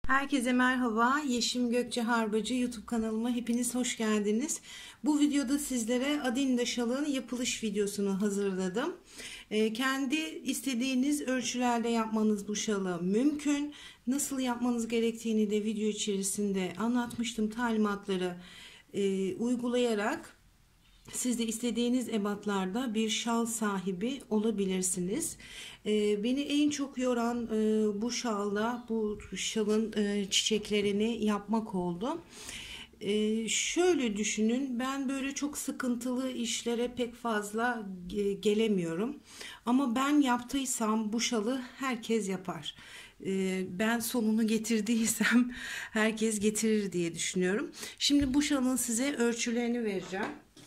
Herkese merhaba. Yeşim Gökçe Harbacı YouTube kanalıma hepiniz hoş geldiniz. Bu videoda sizlere Adinda şalının yapılış videosunu hazırladım. Kendi istediğiniz ölçülerde yapmanız bu şalı mümkün. Nasıl yapmanız gerektiğini de video içerisinde anlatmıştım. Talimatları uygulayarak siz de istediğiniz ebatlarda bir şal sahibi olabilirsiniz. Beni en çok yoran bu şalda bu şalın çiçeklerini yapmak oldu. Şöyle düşünün, ben böyle çok sıkıntılı işlere pek fazla gelemiyorum. Ama ben yaptıysam bu şalı herkes yapar. Ben sonunu getirdiysem herkes getirir diye düşünüyorum. Şimdi bu şalın size ölçülerini vereceğim.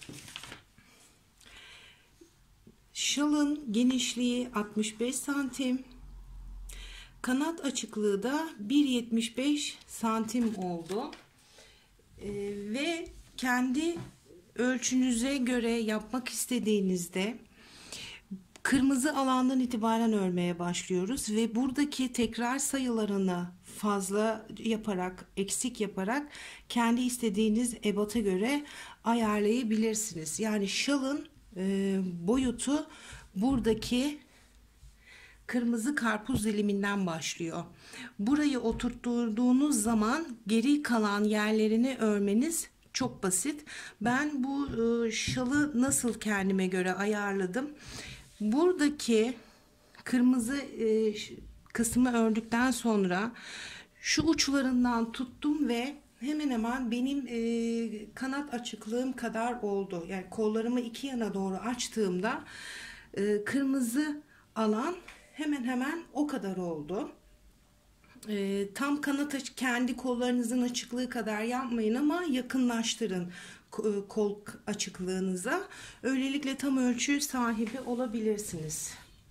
Şalın genişliği 65 santim. Kanat açıklığı da 1,75 santim oldu. Ve kendi ölçünüze göre yapmak istediğinizde kırmızı alandan itibaren örmeye başlıyoruz ve buradaki tekrar sayılarını fazla yaparak, eksik yaparak kendi istediğiniz ebata göre ayarlayabilirsiniz. Yani şalın boyutu buradaki kırmızı karpuz diliminden başlıyor. Burayı oturtturduğunuz zaman geri kalan yerlerini örmeniz çok basit. Ben bu şalı nasıl kendime göre ayarladım? Buradaki kırmızı kısmı ördükten sonra şu uçlarından tuttum ve hemen hemen benim kanat açıklığım kadar oldu. Yani kollarımı iki yana doğru açtığımda kırmızı alan hemen hemen o kadar oldu. Tam kanat kendi kollarınızın açıklığı kadar yapmayın ama yakınlaştırın kol açıklığınıza. Öylelikle tam ölçü sahibi olabilirsiniz.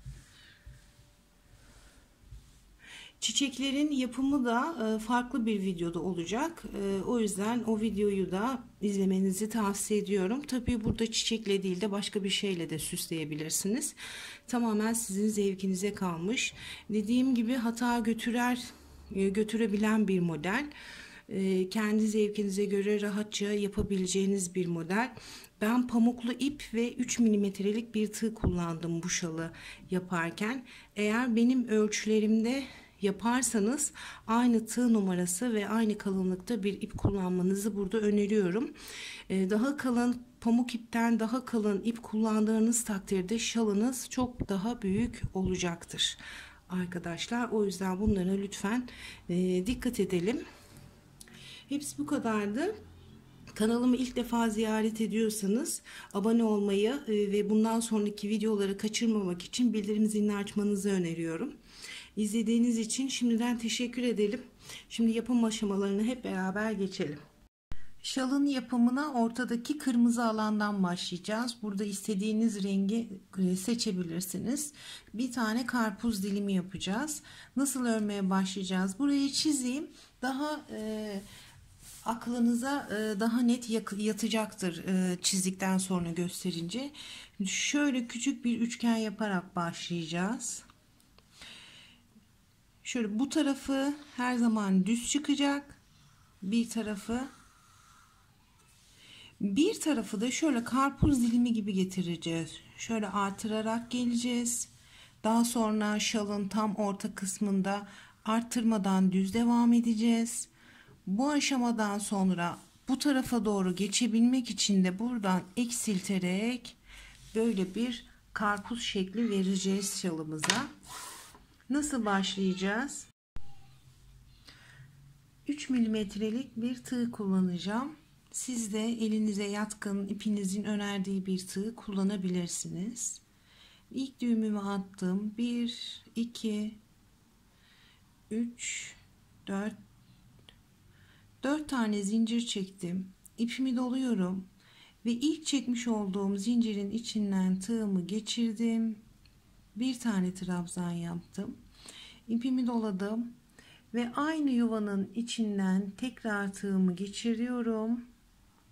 Çiçeklerin yapımı da farklı bir videoda olacak. O yüzden o videoyu da izlemenizi tavsiye ediyorum. Tabii burada çiçekle değil de başka bir şeyle de süsleyebilirsiniz. Tamamen sizin zevkinize kalmış. Dediğim gibi hata götürebilen bir model. Kendi zevkinize göre rahatça yapabileceğiniz bir model. Ben pamuklu ip ve 3 milimetrelik bir tığ kullandım bu şalı yaparken. Eğer benim ölçülerimde yaparsanız aynı tığ numarası ve aynı kalınlıkta bir ip kullanmanızı burada öneriyorum. Daha kalın pamuk ipten daha kalın ip kullandığınız takdirde şalınız çok daha büyük olacaktır arkadaşlar. O yüzden bunlara lütfen dikkat edelim. Hepsi bu kadardı. Kanalımı ilk defa ziyaret ediyorsanız abone olmayı ve bundan sonraki videoları kaçırmamak için bildirim zilini açmanızı öneriyorum. İzlediğiniz için şimdiden teşekkür edelim. Şimdi yapım aşamalarını hep beraber geçelim. Şalın yapımına ortadaki kırmızı alandan başlayacağız. Burada istediğiniz rengi seçebilirsiniz. Bir tane karpuz dilimi yapacağız. Nasıl örmeye başlayacağız? Burayı çizeyim. Daha aklınıza daha net yatacaktır çizdikten sonra gösterince. Şöyle küçük bir üçgen yaparak başlayacağız. Şöyle bu tarafı her zaman düz çıkacak. Bir tarafı da şöyle karpuz dilimi gibi getireceğiz. Şöyle artırarak geleceğiz. Daha sonra şalın tam orta kısmında arttırmadan düz devam edeceğiz. Bu aşamadan sonra bu tarafa doğru geçebilmek için de buradan eksilterek böyle bir karpuz şekli vereceğiz şalımıza. Nasıl başlayacağız? 3 milimetrelik bir tığ kullanacağım. Siz de elinize yatkın ipinizin önerdiği bir tığ kullanabilirsiniz. İlk düğümümü attım. 1, 2, 3, 4 tane zincir çektim. İpimi doluyorum ve ilk çekmiş olduğum zincirin içinden tığımı geçirdim. Bir tane trabzan yaptım. İpimi doladım ve aynı yuvanın içinden tekrar tığımı geçiriyorum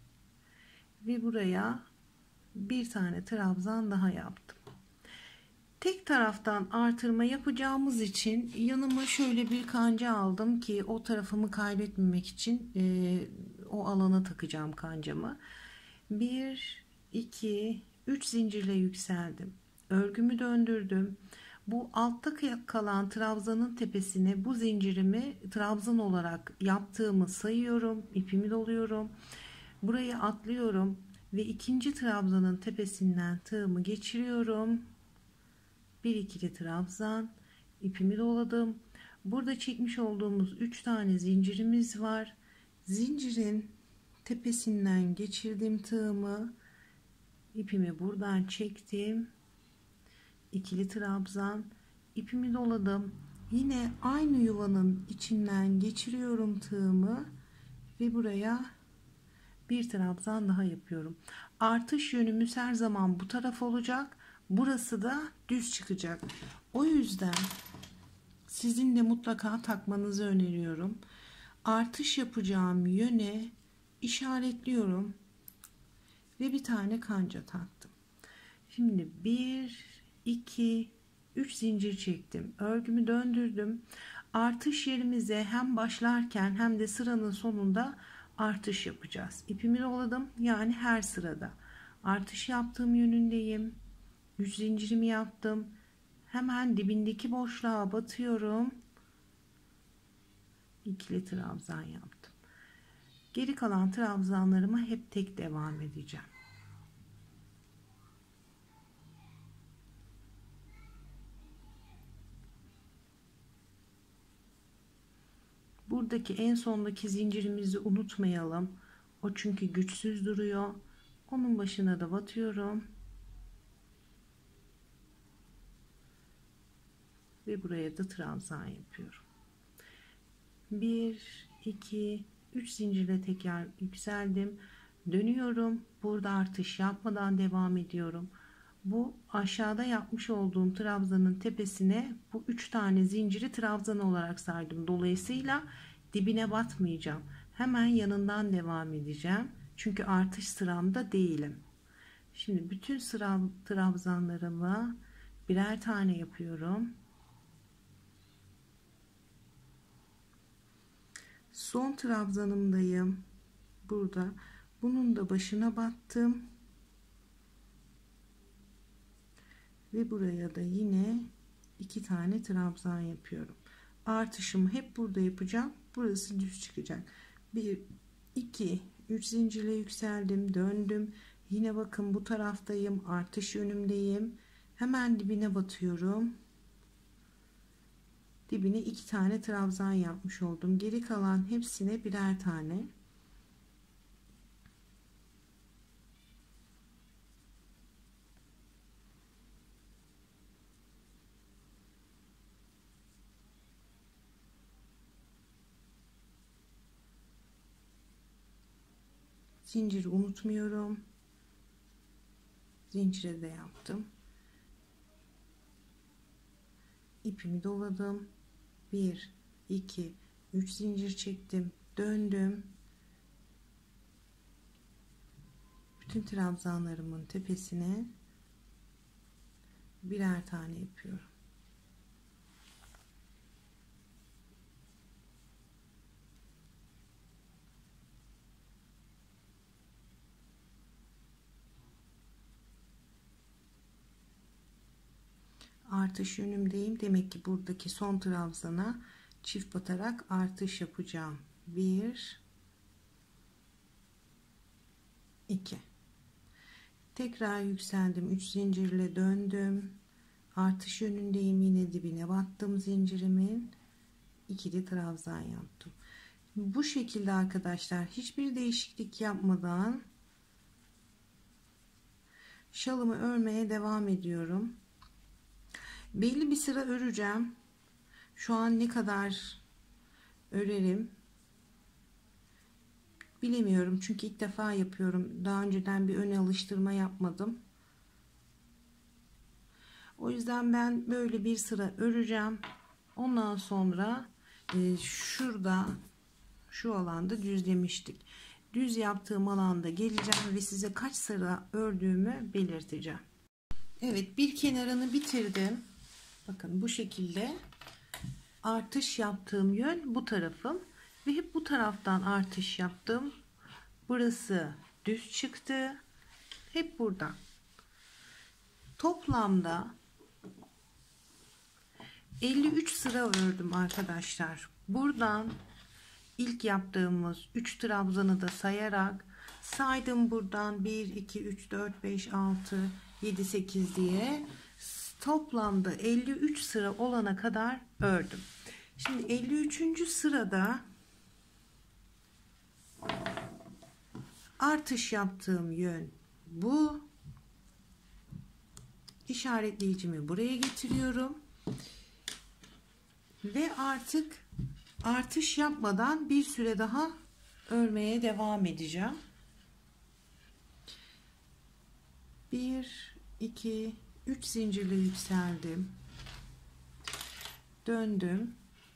ve buraya bir tane trabzan daha yaptım. Tek taraftan artırma yapacağımız için yanıma şöyle bir kanca aldım ki o tarafımı kaybetmemek için o alana takacağım kancamı. 1, 2, 3 zincirle yükseldim. Örgümü döndürdüm. Bu altta kalan trabzanın tepesine bu zincirimi trabzan olarak yaptığımı sayıyorum. İpimi doluyorum. Burayı atlıyorum ve ikinci trabzanın tepesinden tığımı geçiriyorum. Bir ikili trabzan, ipimi doladım. Burada çekmiş olduğumuz 3 tane zincirimiz var. Zincirin tepesinden geçirdim tığımı. İpimi buradan çektim. İkili trabzan, ipimi doladım. Yine aynı yuvanın içinden geçiriyorum tığımı ve buraya bir trabzan daha yapıyorum. Artış yönümüz her zaman bu taraf olacak. Burası da düz çıkacak. O yüzden sizin de mutlaka takmanızı öneriyorum. Artış yapacağım yöne işaretliyorum ve bir tane kanca taktım. Şimdi 1, 2, 3 zincir çektim. Örgümü döndürdüm. Artış yerimize hem başlarken hem de sıranın sonunda artış yapacağız. İpimi doladım. Yani her sırada artış yaptığım yönündeyim. 3 zincirimi yaptım. Hemen dibindeki boşluğa batıyorum. İkili trabzan yaptım. Geri kalan trabzanlarıma hep tek devam edeceğim. Buradaki en sondaki zincirimizi unutmayalım. O çünkü güçsüz duruyor. Onun başına da batıyorum. Ve buraya da trabzan yapıyorum. 1, 2, 3 zincirle tekrar yükseldim. Dönüyorum. Burada artış yapmadan devam ediyorum. Bu aşağıda yapmış olduğum trabzanın tepesine bu 3 tane zinciri trabzan olarak sardım. Dolayısıyla dibine batmayacağım. Hemen yanından devam edeceğim. Çünkü artış sıramda değilim. Şimdi bütün sıra trabzanlarımı birer tane yapıyorum. Son trabzanımdayım. Burada. Bunun da başına battım. Ve buraya da yine 2 tane trabzan yapıyorum. Artışımı hep burada yapacağım. Burası düz çıkacak. 1, 2, 3 zincirle yükseldim. Döndüm. Yine bakın bu taraftayım. Artış yönümdeyim. Hemen dibine batıyorum. Dibine 2 tane trabzan yapmış oldum. Geri kalan hepsine birer tane. Zinciri unutmuyorum. Zincire de yaptım. İpimi doladım. 1, 2, 3 zincir çektim. Döndüm. Bütün trabzanlarımın tepesine birer tane yapıyorum. Artış yönümdeyim. Demek ki buradaki son trabzana çift batarak artış yapacağım. 1, 2. Tekrar yükseldim. 3 zincirle döndüm. Artış yönündeyim. Yine dibine battım zincirimin. İkili trabzan yaptım. Bu şekilde arkadaşlar hiçbir değişiklik yapmadan şalımı örmeye devam ediyorum. Belli bir sıra öreceğim. Şu an ne kadar örerim bilemiyorum. Çünkü ilk defa yapıyorum. Daha önceden bir ön alıştırma yapmadım. O yüzden ben böyle bir sıra öreceğim. Ondan sonra şurada şu alanda düzlemiştik. Düz yaptığım alanda geleceğim ve size kaç sıra ördüğümü belirteceğim. Evet, bir kenarını bitirdim. Bakın bu şekilde artış yaptığım yön bu tarafım ve hep bu taraftan artış yaptım. Burası düz çıktı. Hep buradan. Toplamda 53 sıra ördüm arkadaşlar. Buradan ilk yaptığımız 3 trabzanı da sayarak saydım, buradan 1 2 3 4 5 6 7 8 diye toplamda 53 sıra olana kadar ördüm. Şimdi 53. sırada artış yaptığım yön bu. İşaretleyicimi buraya getiriyorum ve artık artış yapmadan bir süre daha örmeye devam edeceğim. 1 2 3 zincirle yükseldim, döndüm.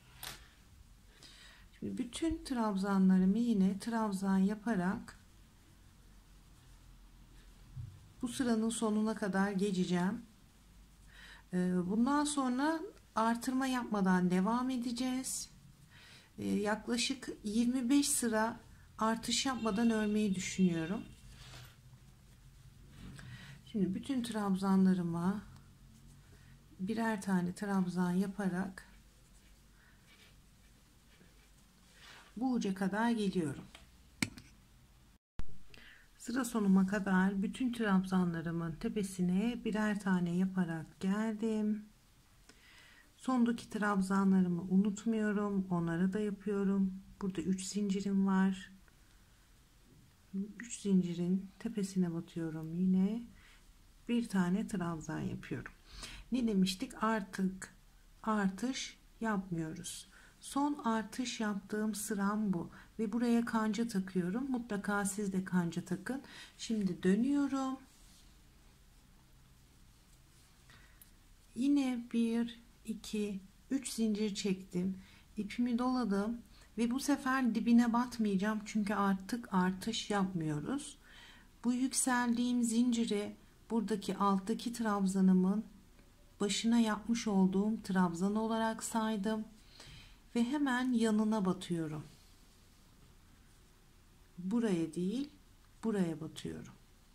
Şimdi bütün trabzanlarımı yine trabzan yaparak bu sıranın sonuna kadar geçeceğim. Bundan sonra artırma yapmadan devam edeceğiz. Yaklaşık 25 sıra artış yapmadan örmeyi düşünüyorum. Şimdi bütün trabzanlarıma birer tane trabzan yaparak bu uca kadar geliyorum. Sıra sonuma kadar bütün trabzanlarımın tepesine birer tane yaparak geldim. Sondaki trabzanlarımı unutmuyorum. Onları da yapıyorum. Burada 3 zincirim var. 3 zincirin tepesine batıyorum. Yine bir tane trabzan yapıyorum. Ne demiştik? Artık artış yapmıyoruz. Son artış yaptığım sıram bu ve buraya kanca takıyorum. Mutlaka siz de kanca takın. Şimdi dönüyorum. Yine 1 2 3 zincir çektim. İpimi doladım ve bu sefer dibine batmayacağım çünkü artık artış yapmıyoruz. Bu yükseldiğim zinciri buradaki alttaki trabzanımın başına yapmış olduğum trabzan olarak saydım ve hemen yanına batıyorum. Buraya değil, buraya batıyorum.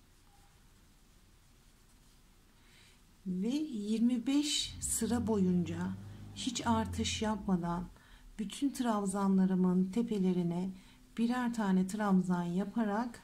Ve 25 sıra boyunca hiç artış yapmadan bütün trabzanlarımın tepelerine birer tane trabzan yaparak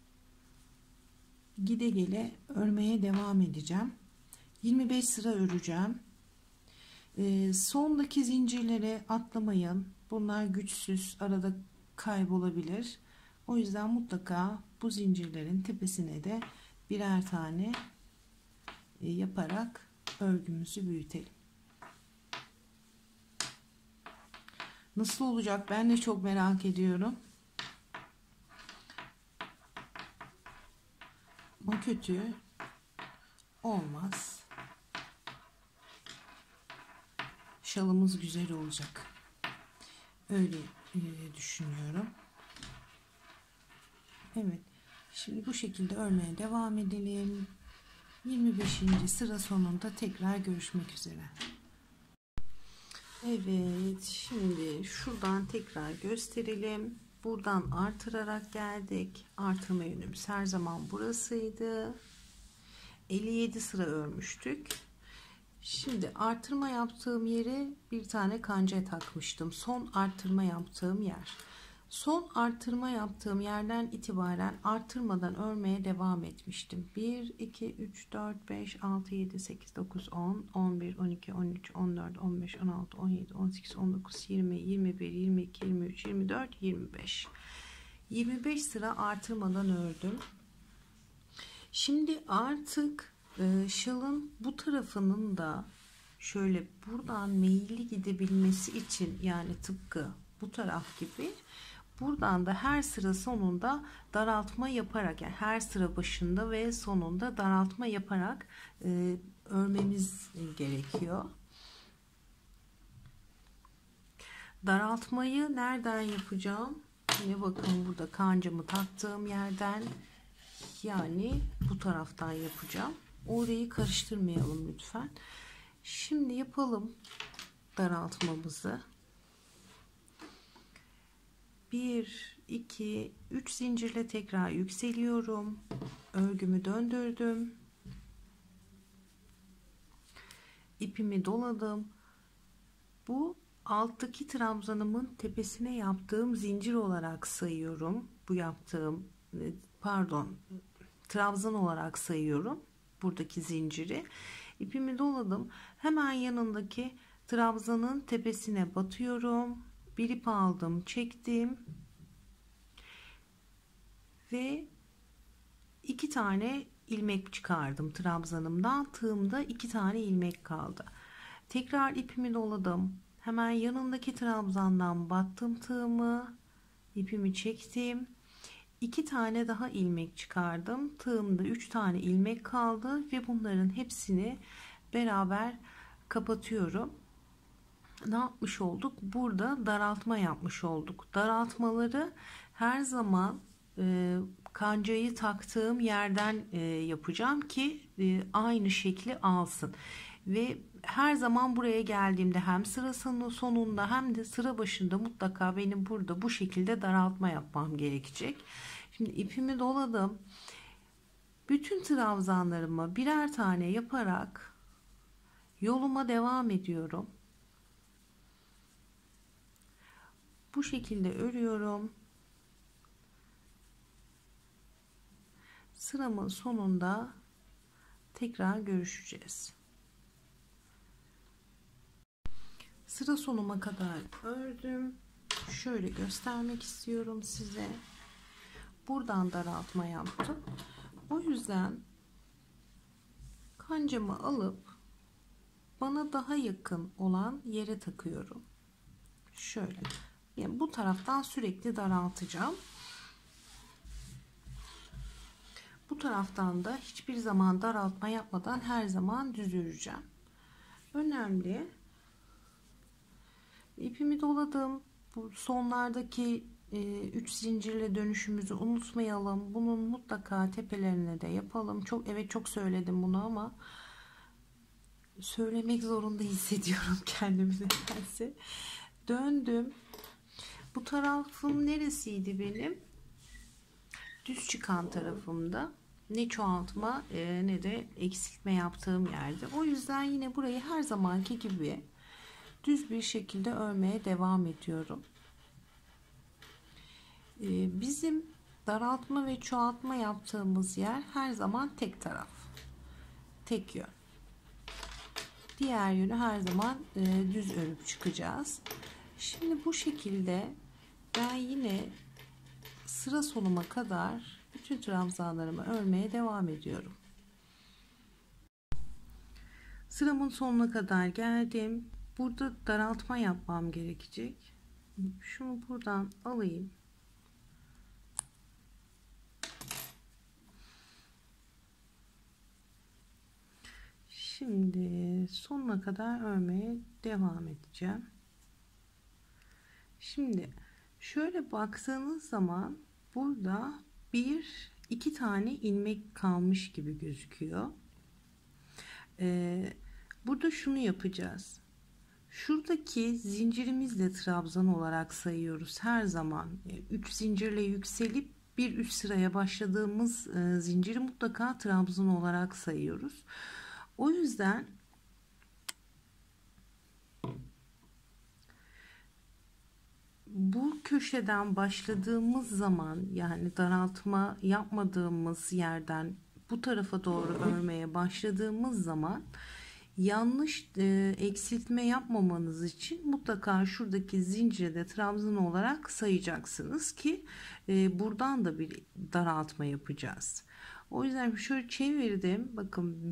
gide gele örmeye devam edeceğim. 25 sıra öreceğim. Sondaki zincirlere atlamayın. Bunlar güçsüz, arada kaybolabilir. O yüzden mutlaka bu zincirlerin tepesine de birer tane yaparak örgümüzü büyütelim. Nasıl olacak? Ben de çok merak ediyorum. Ama kötü olmaz. Şalımız güzel olacak. Öyle düşünüyorum. Evet. Şimdi bu şekilde örmeye devam edelim. 25. sıra sonunda tekrar görüşmek üzere. Evet, şimdi şuradan tekrar gösterelim. Buradan artırarak geldik. Artırma yönümüz her zaman burasıydı. 57 sıra örmüştük. Şimdi artırma yaptığım yere bir tane kanca takmıştım. Son artırma yaptığım yer. Son artırma yaptığım yerden itibaren artırmadan örmeye devam etmiştim. 1, 2, 3, 4, 5, 6, 7, 8, 9, 10, 11, 12, 13, 14, 15, 16, 17, 18, 19, 20, 21, 22, 23, 24, 25. 25 sıra artırmadan ördüm. Şimdi artık şalın bu tarafının da şöyle buradan meyilli gidebilmesi için, yani tıpkı bu taraf gibi, buradan da her sıra sonunda daraltma yaparak, yani her sıra başında ve sonunda daraltma yaparak örmemiz gerekiyor. Daraltmayı nereden yapacağım? Yine bakın burada kancamı taktığım yerden, yani bu taraftan yapacağım. Orayı karıştırmayalım lütfen. Şimdi yapalım daraltmamızı. 1, 2, 3 zincirle tekrar yükseliyorum. Örgümü döndürdüm. İpimi doladım. Bu alttaki trabzanımın tepesine yaptığım zincir olarak sayıyorum. Bu yaptığım trabzan olarak sayıyorum buradaki zinciri. İpimi doladım. Hemen yanındaki trabzanın tepesine batıyorum. Bir ip aldım, çektim ve 2 tane ilmek çıkardım trabzanımdan. Tığımda 2 tane ilmek kaldı. Tekrar ipimi doladım. Hemen yanındaki trabzandan battım tığımı, ipimi çektim. 2 tane daha ilmek çıkardım. Tığımda 3 tane ilmek kaldı ve bunların hepsini beraber kapatıyorum. Ne yapmış olduk? Burada daraltma yapmış olduk. Daraltmaları her zaman kancayı taktığım yerden yapacağım ki aynı şekli alsın. Ve her zaman buraya geldiğimde hem sırasının sonunda hem de sıra başında mutlaka benim burada bu şekilde daraltma yapmam gerekecek. Şimdi ipimi doladım. Bütün trabzanlarımı birer tane yaparak yoluma devam ediyorum. Bu şekilde örüyorum. Sıramın sonunda tekrar görüşeceğiz. Sıra sonuma kadar ördüm. Şöyle göstermek istiyorum size. Buradan daraltma yaptım. O yüzden kancamı alıp bana daha yakın olan yere takıyorum. Şöyle. Yani bu taraftan sürekli daraltacağım. Bu taraftan da hiçbir zaman daraltma yapmadan her zaman düz öreceğim. Önemli. İpimi doladım. Bu sonlardaki 3 zincirle dönüşümüzü unutmayalım. Bunun mutlaka tepelerine de yapalım. Çok söyledim bunu ama söylemek zorunda hissediyorum kendimi nedense. Döndüm. Bu tarafım neresiydi benim? Düz çıkan tarafımda. Ne çoğaltma ne de eksiltme yaptığım yerde. O yüzden yine burayı her zamanki gibi düz bir şekilde örmeye devam ediyorum. Bizim daraltma ve çoğaltma yaptığımız yer her zaman tek taraf. Tek yön. Diğer yönü her zaman düz örüp çıkacağız. Şimdi bu şekilde ben yine sıra sonuma kadar bütün trabzanlarımı örmeye devam ediyorum. Sıramın sonuna kadar geldim. Burada daraltma yapmam gerekecek. Şunu buradan alayım. Şimdi sonuna kadar örmeye devam edeceğim. Şimdi şöyle baktığınız zaman burada 1-2 tane ilmek kalmış gibi gözüküyor. Burada şunu yapacağız. Şuradaki zincirimizle trabzan olarak sayıyoruz. Her zaman 3 zincirle yükselip bir üst sıraya başladığımız zinciri mutlaka trabzan olarak sayıyoruz. O yüzden bu köşeden başladığımız zaman, yani daraltma yapmadığımız yerden bu tarafa doğru örmeye başladığımız zaman yanlış eksiltme yapmamanız için mutlaka şuradaki zincire de trabzan olarak sayacaksınız ki buradan da bir daraltma yapacağız. O yüzden şöyle çevirdim. Bakın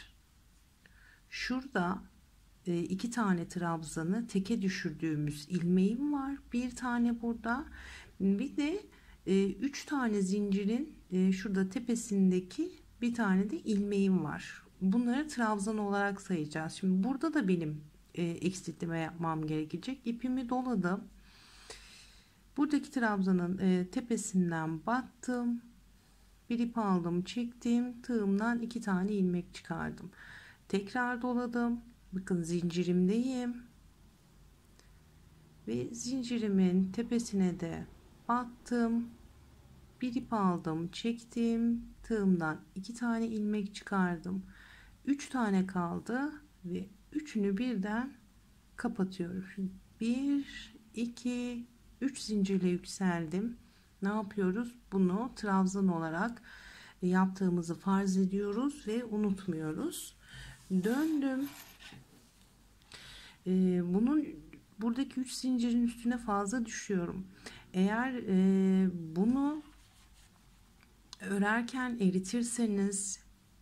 şurada 2 tane trabzanı teke düşürdüğümüz ilmeğim var. Bir tane burada. Bir de 3 tane zincirin şurada tepesindeki bir tane de ilmeğim var. Bunları trabzan olarak sayacağız. Şimdi burada da benim eksiltme yapmam gerekecek. İpimi doladım. Buradaki trabzanın tepesinden battım. Bir ip aldım, çektim, tığımdan 2 tane ilmek çıkardım. Tekrar doladım. Bakın zincirimdeyim ve zincirimin tepesine de battım. Bir ip aldım, çektim, tığımdan 2 tane ilmek çıkardım. 3 tane kaldı ve üçünü birden kapatıyorum. Şimdi 1 2 3 zincirle yükseldim. Ne yapıyoruz? Bunu trabzan olarak yaptığımızı farz ediyoruz ve unutmuyoruz. Döndüm. Bunun buradaki 3 zincirin üstüne fazla düşüyorum. Eğer bunu örerken eritirseniz,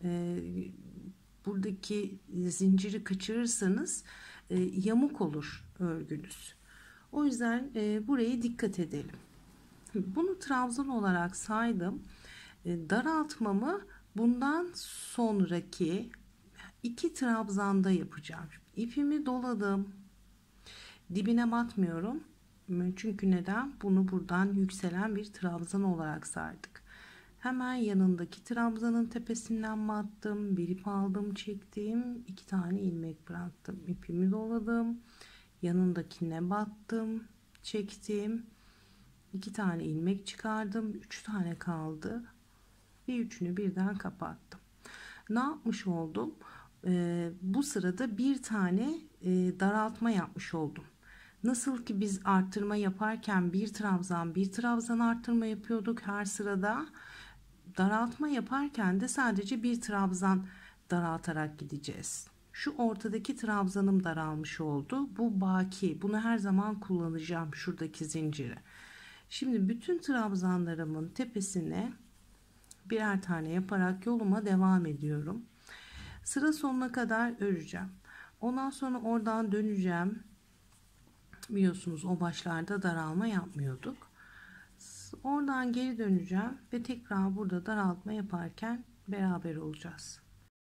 buradaki zinciri kaçırırsanız yamuk olur örgünüz. O yüzden buraya dikkat edelim. Bunu trabzan olarak saydım. Daraltmamı bundan sonraki 2 trabzanda yapacağım. İpimi doladım. Dibine batmıyorum. Çünkü neden? Bunu buradan yükselen bir trabzan olarak sardık. Hemen yanındaki trabzanın tepesinden battım. Bir ip aldım, çektim. 2 tane ilmek bıraktım. İpimi doladım. Yanındakine battım. Çektim. 2 tane ilmek çıkardım. 3 tane kaldı. Ve üçünü birden kapattım. Ne yapmış oldum? Bu sırada bir tane daraltma yapmış oldum. Nasıl ki biz arttırma yaparken bir trabzan arttırma yapıyorduk her sırada. Daraltma yaparken de sadece bir trabzan daraltarak gideceğiz. Şu ortadaki trabzanım daralmış oldu. Bu baki. Bunu her zaman kullanacağım, şuradaki zinciri. Şimdi bütün trabzanlarımın tepesine birer tane yaparak yoluma devam ediyorum. Sıra sonuna kadar öreceğim. Ondan sonra oradan döneceğim. Biliyorsunuz o başlarda daralma yapmıyorduk. Oradan geri döneceğim ve tekrar burada daraltma yaparken beraber olacağız.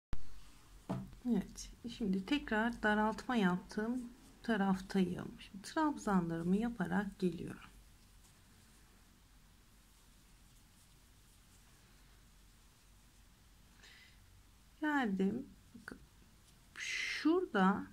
Evet, şimdi tekrar daraltma yaptığım taraftayım. Şimdi trabzanlarımı yaparak geliyorum. Geldim. Şurada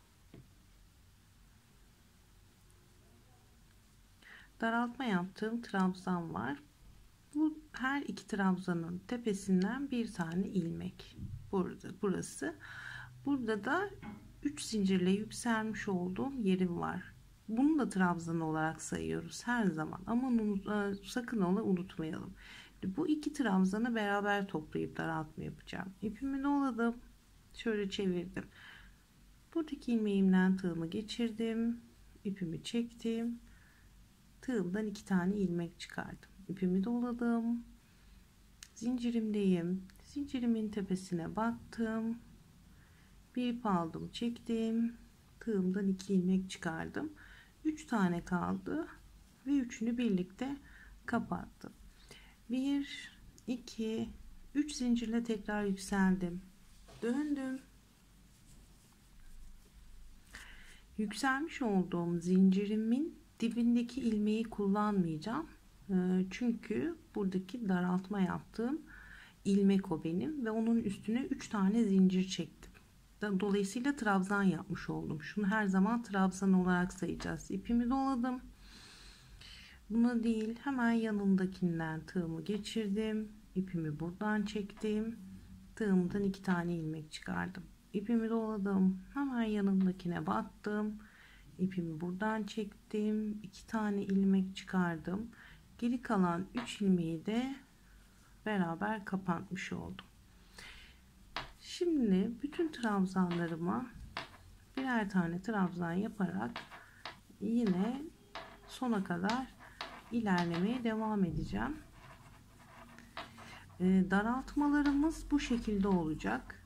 daraltma yaptığım trabzan var. Bu her iki trabzanın tepesinden bir tane ilmek. Burası. Burada da 3 zincirle yükselmiş olduğum yerim var. Bunu da trabzan olarak sayıyoruz her zaman. Ama sakın ola unutmayalım. Bu iki trabzanı beraber toplayıp daraltma yapacağım. İpimi doladım. Şöyle çevirdim. Buradaki ilmeğimden tığımı geçirdim. İpimi çektim. Tığımdan 2 tane ilmek çıkardım. İpimi doladım. Zincirimdeyim. Zincirimin tepesine battım. Bir ip aldım, çektim. Tığımdan 2 ilmek çıkardım. 3 tane kaldı ve üçünü birlikte kapattım. 1 2 3 zincirle tekrar yükseldim. Döndüm. Yükselmiş olduğum zincirimin dibindeki ilmeği kullanmayacağım. Çünkü buradaki daraltma yaptığım ilmek o benim ve onun üstüne 3 tane zincir çektim. Dolayısıyla trabzan yapmış oldum. Şunu her zaman trabzan olarak sayacağız. İpimi doladım. Buna değil, hemen yanındakinden tığımı geçirdim. İpimi buradan çektim. Tığımdan 2 tane ilmek çıkardım. İpimi doladım. Hemen yanındakine battım. İpimi buradan çektim. 2 tane ilmek çıkardım. Geri kalan 3 ilmeği de beraber kapatmış oldum. Şimdi bütün trabzanlarıma birer tane trabzan yaparak yine sona kadar ilerlemeye devam edeceğim. Daraltmalarımız bu şekilde olacak.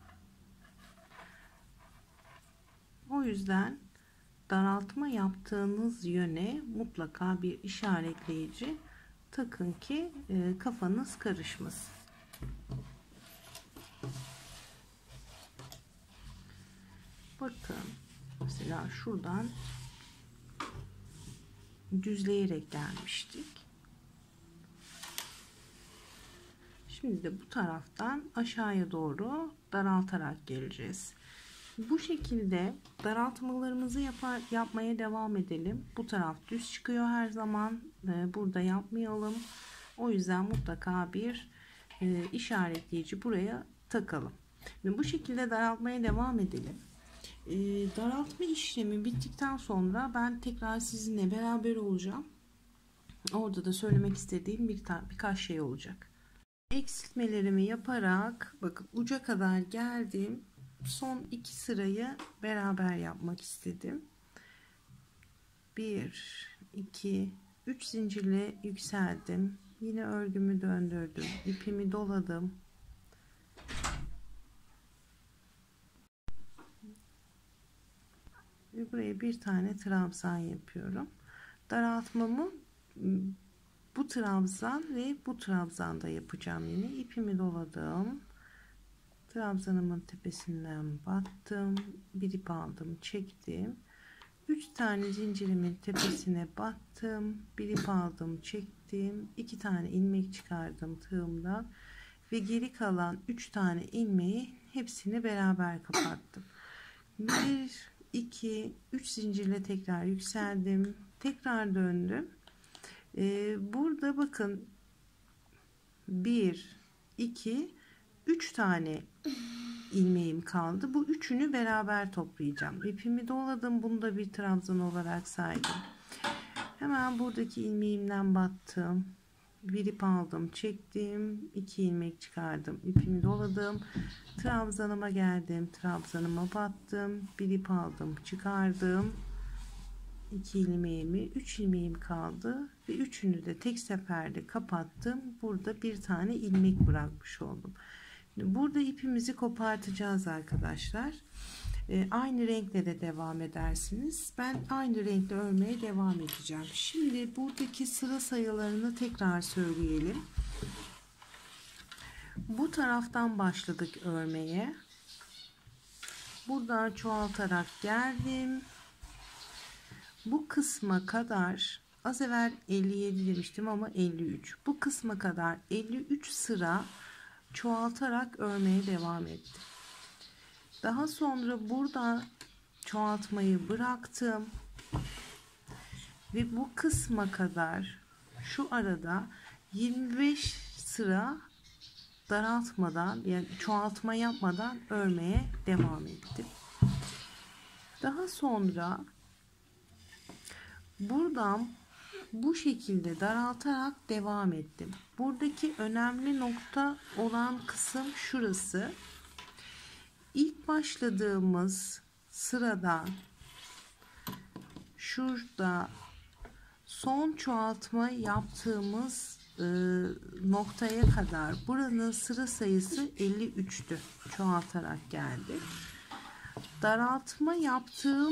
O yüzden daraltma yaptığınız yöne mutlaka bir işaretleyici takın ki kafanız karışmasın. Bakın mesela şuradan düzleyerek gelmiştik. Şimdi de bu taraftan aşağıya doğru daraltarak geleceğiz. Bu şekilde daraltmalarımızı yapmaya devam edelim. Bu taraf düz çıkıyor her zaman. Burada yapmayalım. O yüzden mutlaka bir işaretleyici buraya takalım. Ve bu şekilde daraltmaya devam edelim. Daraltma işlemi bittikten sonra ben tekrar sizinle beraber olacağım. Orada da söylemek istediğim birkaç şey olacak. Eksiltmelerimi yaparak bakın uca kadar geldim. Son 2 sırayı beraber yapmak istedim. 1, 2, 3 zincirle yükseldim. Yine örgümü döndürdüm. İpimi doladım. Ve buraya bir tane trabzan yapıyorum. Daraltmamı bu trabzan ve bu trabzanda yapacağım yine. İpimi doladım. Trabzanımın tepesinden battım. Bir ip aldım, çektim. 3 tane zincirimin tepesine battım. Bir ip aldım, çektim. 2 tane ilmek çıkardım tığımdan ve geri kalan 3 tane ilmeği hepsini beraber kapattım. 1 2 3 zincirle tekrar yükseldim. Tekrar döndüm. Burada bakın 1 2 3 tane ilmeğim kaldı. Bu üçünü beraber toplayacağım. İpimi doladım. Bunu da bir trabzan olarak saydım. Hemen buradaki ilmeğimden battım. Bir ip aldım, çektim. 2 ilmek çıkardım. İpimi doladım. Trabzanıma geldim. Trabzanıma battım. Bir ip aldım, çıkardım. 2 ilmeğimi, 3 ilmeğim kaldı ve üçünü de tek seferde kapattım. Burada bir tane ilmek bırakmış oldum. Burada ipimizi kopartacağız arkadaşlar. Aynı renkle de devam edersiniz. Ben aynı renkle örmeye devam edeceğim. Şimdi buradaki sıra sayılarını tekrar söyleyelim. Bu taraftan başladık örmeye. Buradan çoğaltarak geldim. Bu kısma kadar az evvel 57 demiştim ama 53. Bu kısma kadar 53 sıra çoğaltarak örmeye devam ettim. Daha sonra burada çoğaltmayı bıraktım ve bu kısma kadar şu arada 25 sıra daraltmadan yani çoğaltma yapmadan örmeye devam ettim. Daha sonra buradan bu şekilde daraltarak devam ettim. Buradaki önemli nokta olan kısım şurası. İlk başladığımız sıradan şurada son çoğaltma yaptığımız noktaya kadar buranın sıra sayısı 53'tü. Çoğaltarak geldi. Daraltma yaptığım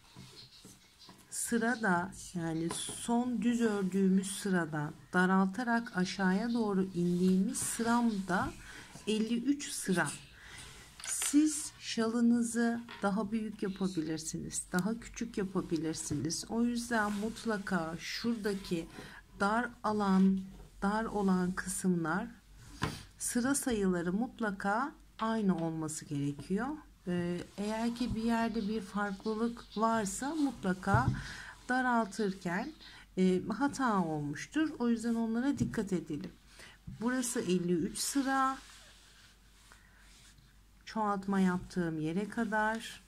sırada yani son düz ördüğümüz sıradan daraltarak aşağıya doğru indiğimiz sıramda 53 sıra. Siz şalınızı daha büyük yapabilirsiniz, daha küçük yapabilirsiniz. O yüzden mutlaka şuradaki dar olan kısımlar sıra sayıları mutlaka aynı olması gerekiyor. Eğer ki bir yerde bir farklılık varsa mutlaka daraltırken hata olmuştur. O yüzden onlara dikkat edelim. Burası 53 sıra. Çoğaltma yaptığım yere kadar.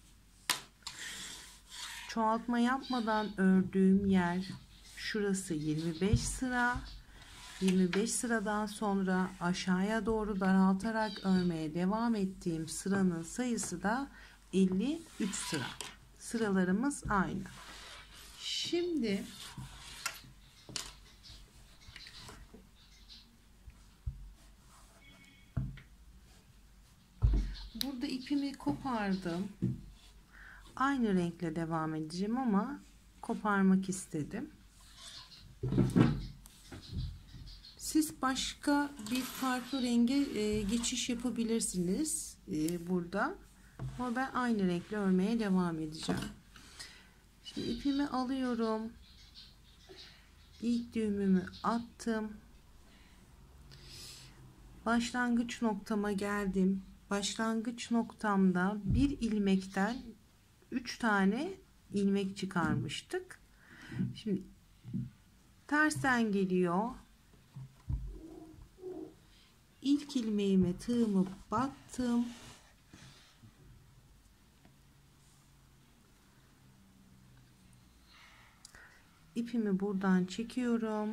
Çoğaltma yapmadan ördüğüm yer şurası 25 sıra. 25 sıradan sonra aşağıya doğru daraltarak örmeye devam ettiğim sıranın sayısı da 53 sıra. Sıralarımız aynı. Şimdi burada ipimi kopardım. Aynı renkle devam edeceğim ama koparmak istedim. Siz başka bir farklı renge geçiş yapabilirsiniz burada. Ama ben aynı renkle örmeye devam edeceğim. Şimdi ipimi alıyorum. İlk düğümümü attım. başlangıç noktama geldim. Başlangıç noktamda bir ilmekten 3 tane ilmek çıkarmıştık. Şimdi tersten geliyor. İlk ilmeğime tığımı battım. İpimi buradan çekiyorum.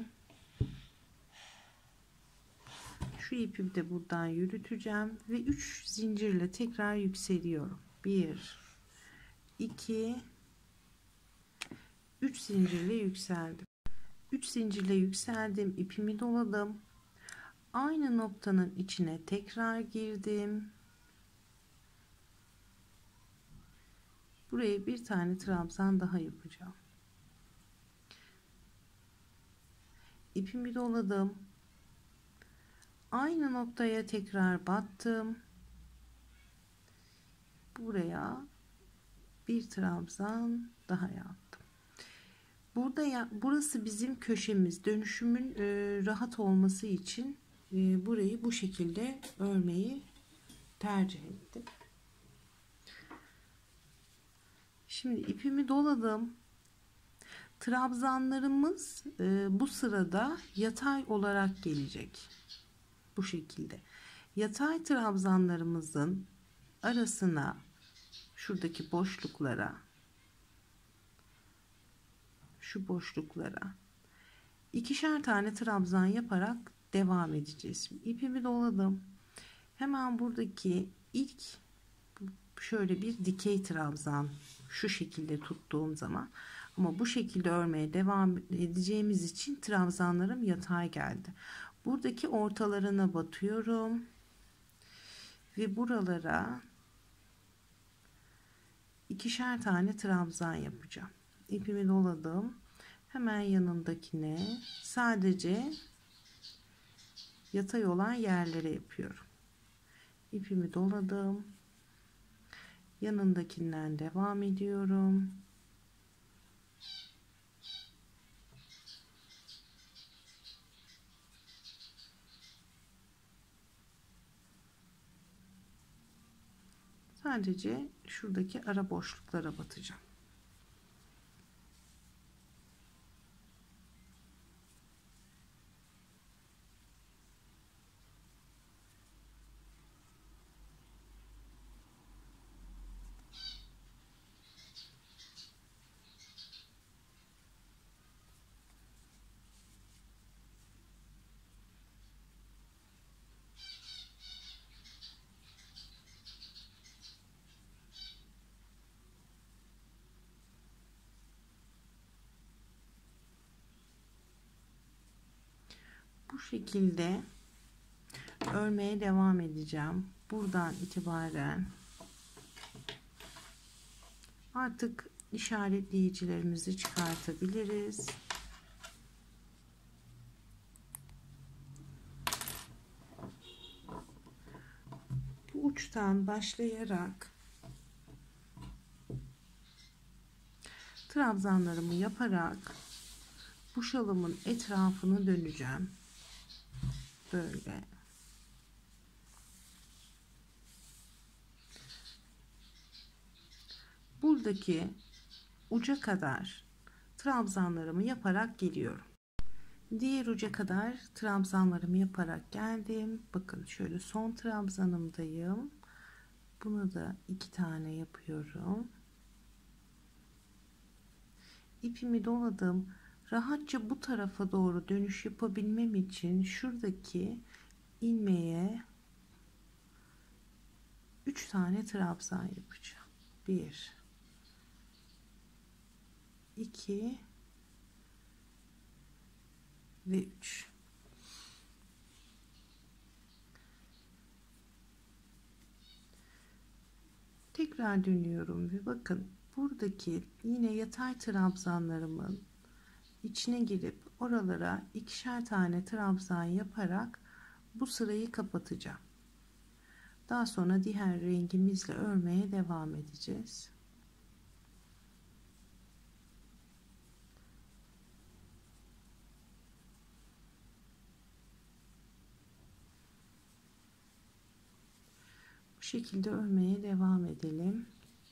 Şu ipi de buradan yürüteceğim ve 3 zincirle tekrar yükseliyorum. 1 2 3 zincirle yükseldim. 3 zincirle yükseldim. İpimi doladım. Aynı noktanın içine tekrar girdim. Buraya bir tane trabzan daha yapacağım. İpimi doladım. Aynı noktaya tekrar battım. Buraya bir trabzan daha yaptım. Burası bizim köşemiz. Dönüşümün rahat olması için burayı bu şekilde örmeyi tercih ettim. Şimdi ipimi doladım. Trabzanlarımız bu sırada yatay olarak gelecek. Bu şekilde. Yatay trabzanlarımızın arasına, şuradaki boşluklara, şu boşluklara ikişer tane trabzan yaparak devam edeceğiz. İpimi doladım. Hemen buradaki ilk şöyle bir dikey trabzan şu şekilde tuttuğum zaman, ama bu şekilde örmeye devam edeceğimiz için trabzanlarım yatay geldi. Buradaki ortalarına batıyorum ve buralara ikişer tane trabzan yapacağım. İpimi doladım. Hemen yanındakine sadece yatay olan yerlere yapıyorum. İpimi doladım. Yanındakinden devam ediyorum. Sadece şuradaki ara boşluklara batacağım. Bu şekilde örmeye devam edeceğim. Buradan itibaren artık işaretleyicilerimizi çıkartabiliriz. Bu uçtan başlayarak trabzanlarımı yaparak bu şalımın etrafını döneceğim. Böyle. Buradaki uca kadar trabzanlarımı yaparak geliyorum. Diğer uca kadar trabzanlarımı yaparak geldim. Bakın şöyle son trabzanımdayım. Buna da 2 tane yapıyorum. İpimi doladım. Rahatça bu tarafa doğru dönüş yapabilmem için şuradaki ilmeğe 3 tane trabzan yapacağım. 1 2 ve 3. Tekrar dönüyorum ve bakın buradaki yine yatay trabzanlarımın içine girip oralara ikişer tane trabzan yaparak bu sırayı kapatacağım. Daha sonra diğer rengimizle örmeye devam edeceğiz. şekilde örmeye devam edelim.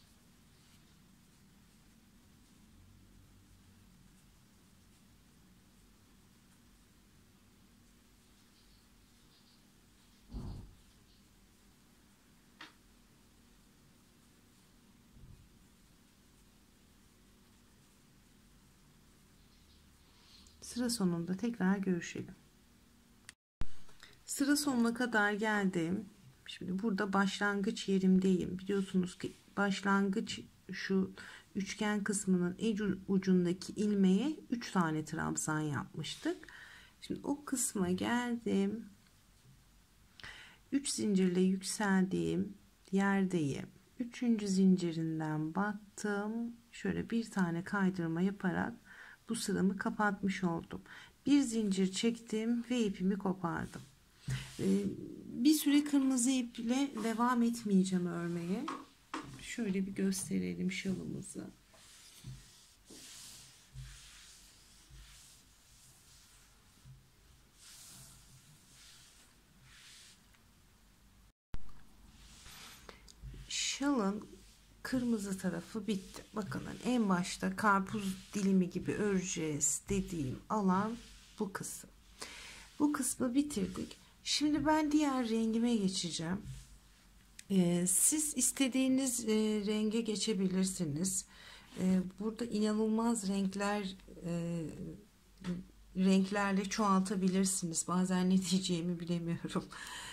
Sıra sonunda tekrar görüşelim. Sıra sonuna kadar geldim. Şimdi burada başlangıç yerimdeyim. Biliyorsunuz ki başlangıç şu üçgen kısmının en ucundaki ilmeğe 3 tane trabzan yapmıştık. Şimdi o kısma geldim. 3 zincirle yükseldiğim yerdeyim. 3. zincirinden battım. Şöyle bir tane kaydırma yaparak bu sıramı kapatmış oldum. Bir zincir çektim ve ipimi kopardım. Bir süre kırmızı iple devam etmeyeceğim örmeye. Şöyle bir gösterelim şalımızı. Şalın kırmızı tarafı bitti. Bakın en başta karpuz dilimi gibi öreceğiz dediğim alan bu kısım. Bu kısmı bitirdik. Şimdi ben diğer rengime geçeceğim. Siz istediğiniz renge geçebilirsiniz. Burada inanılmaz renklerle çoğaltabilirsiniz. Bazen ne diyeceğimi bilemiyorum.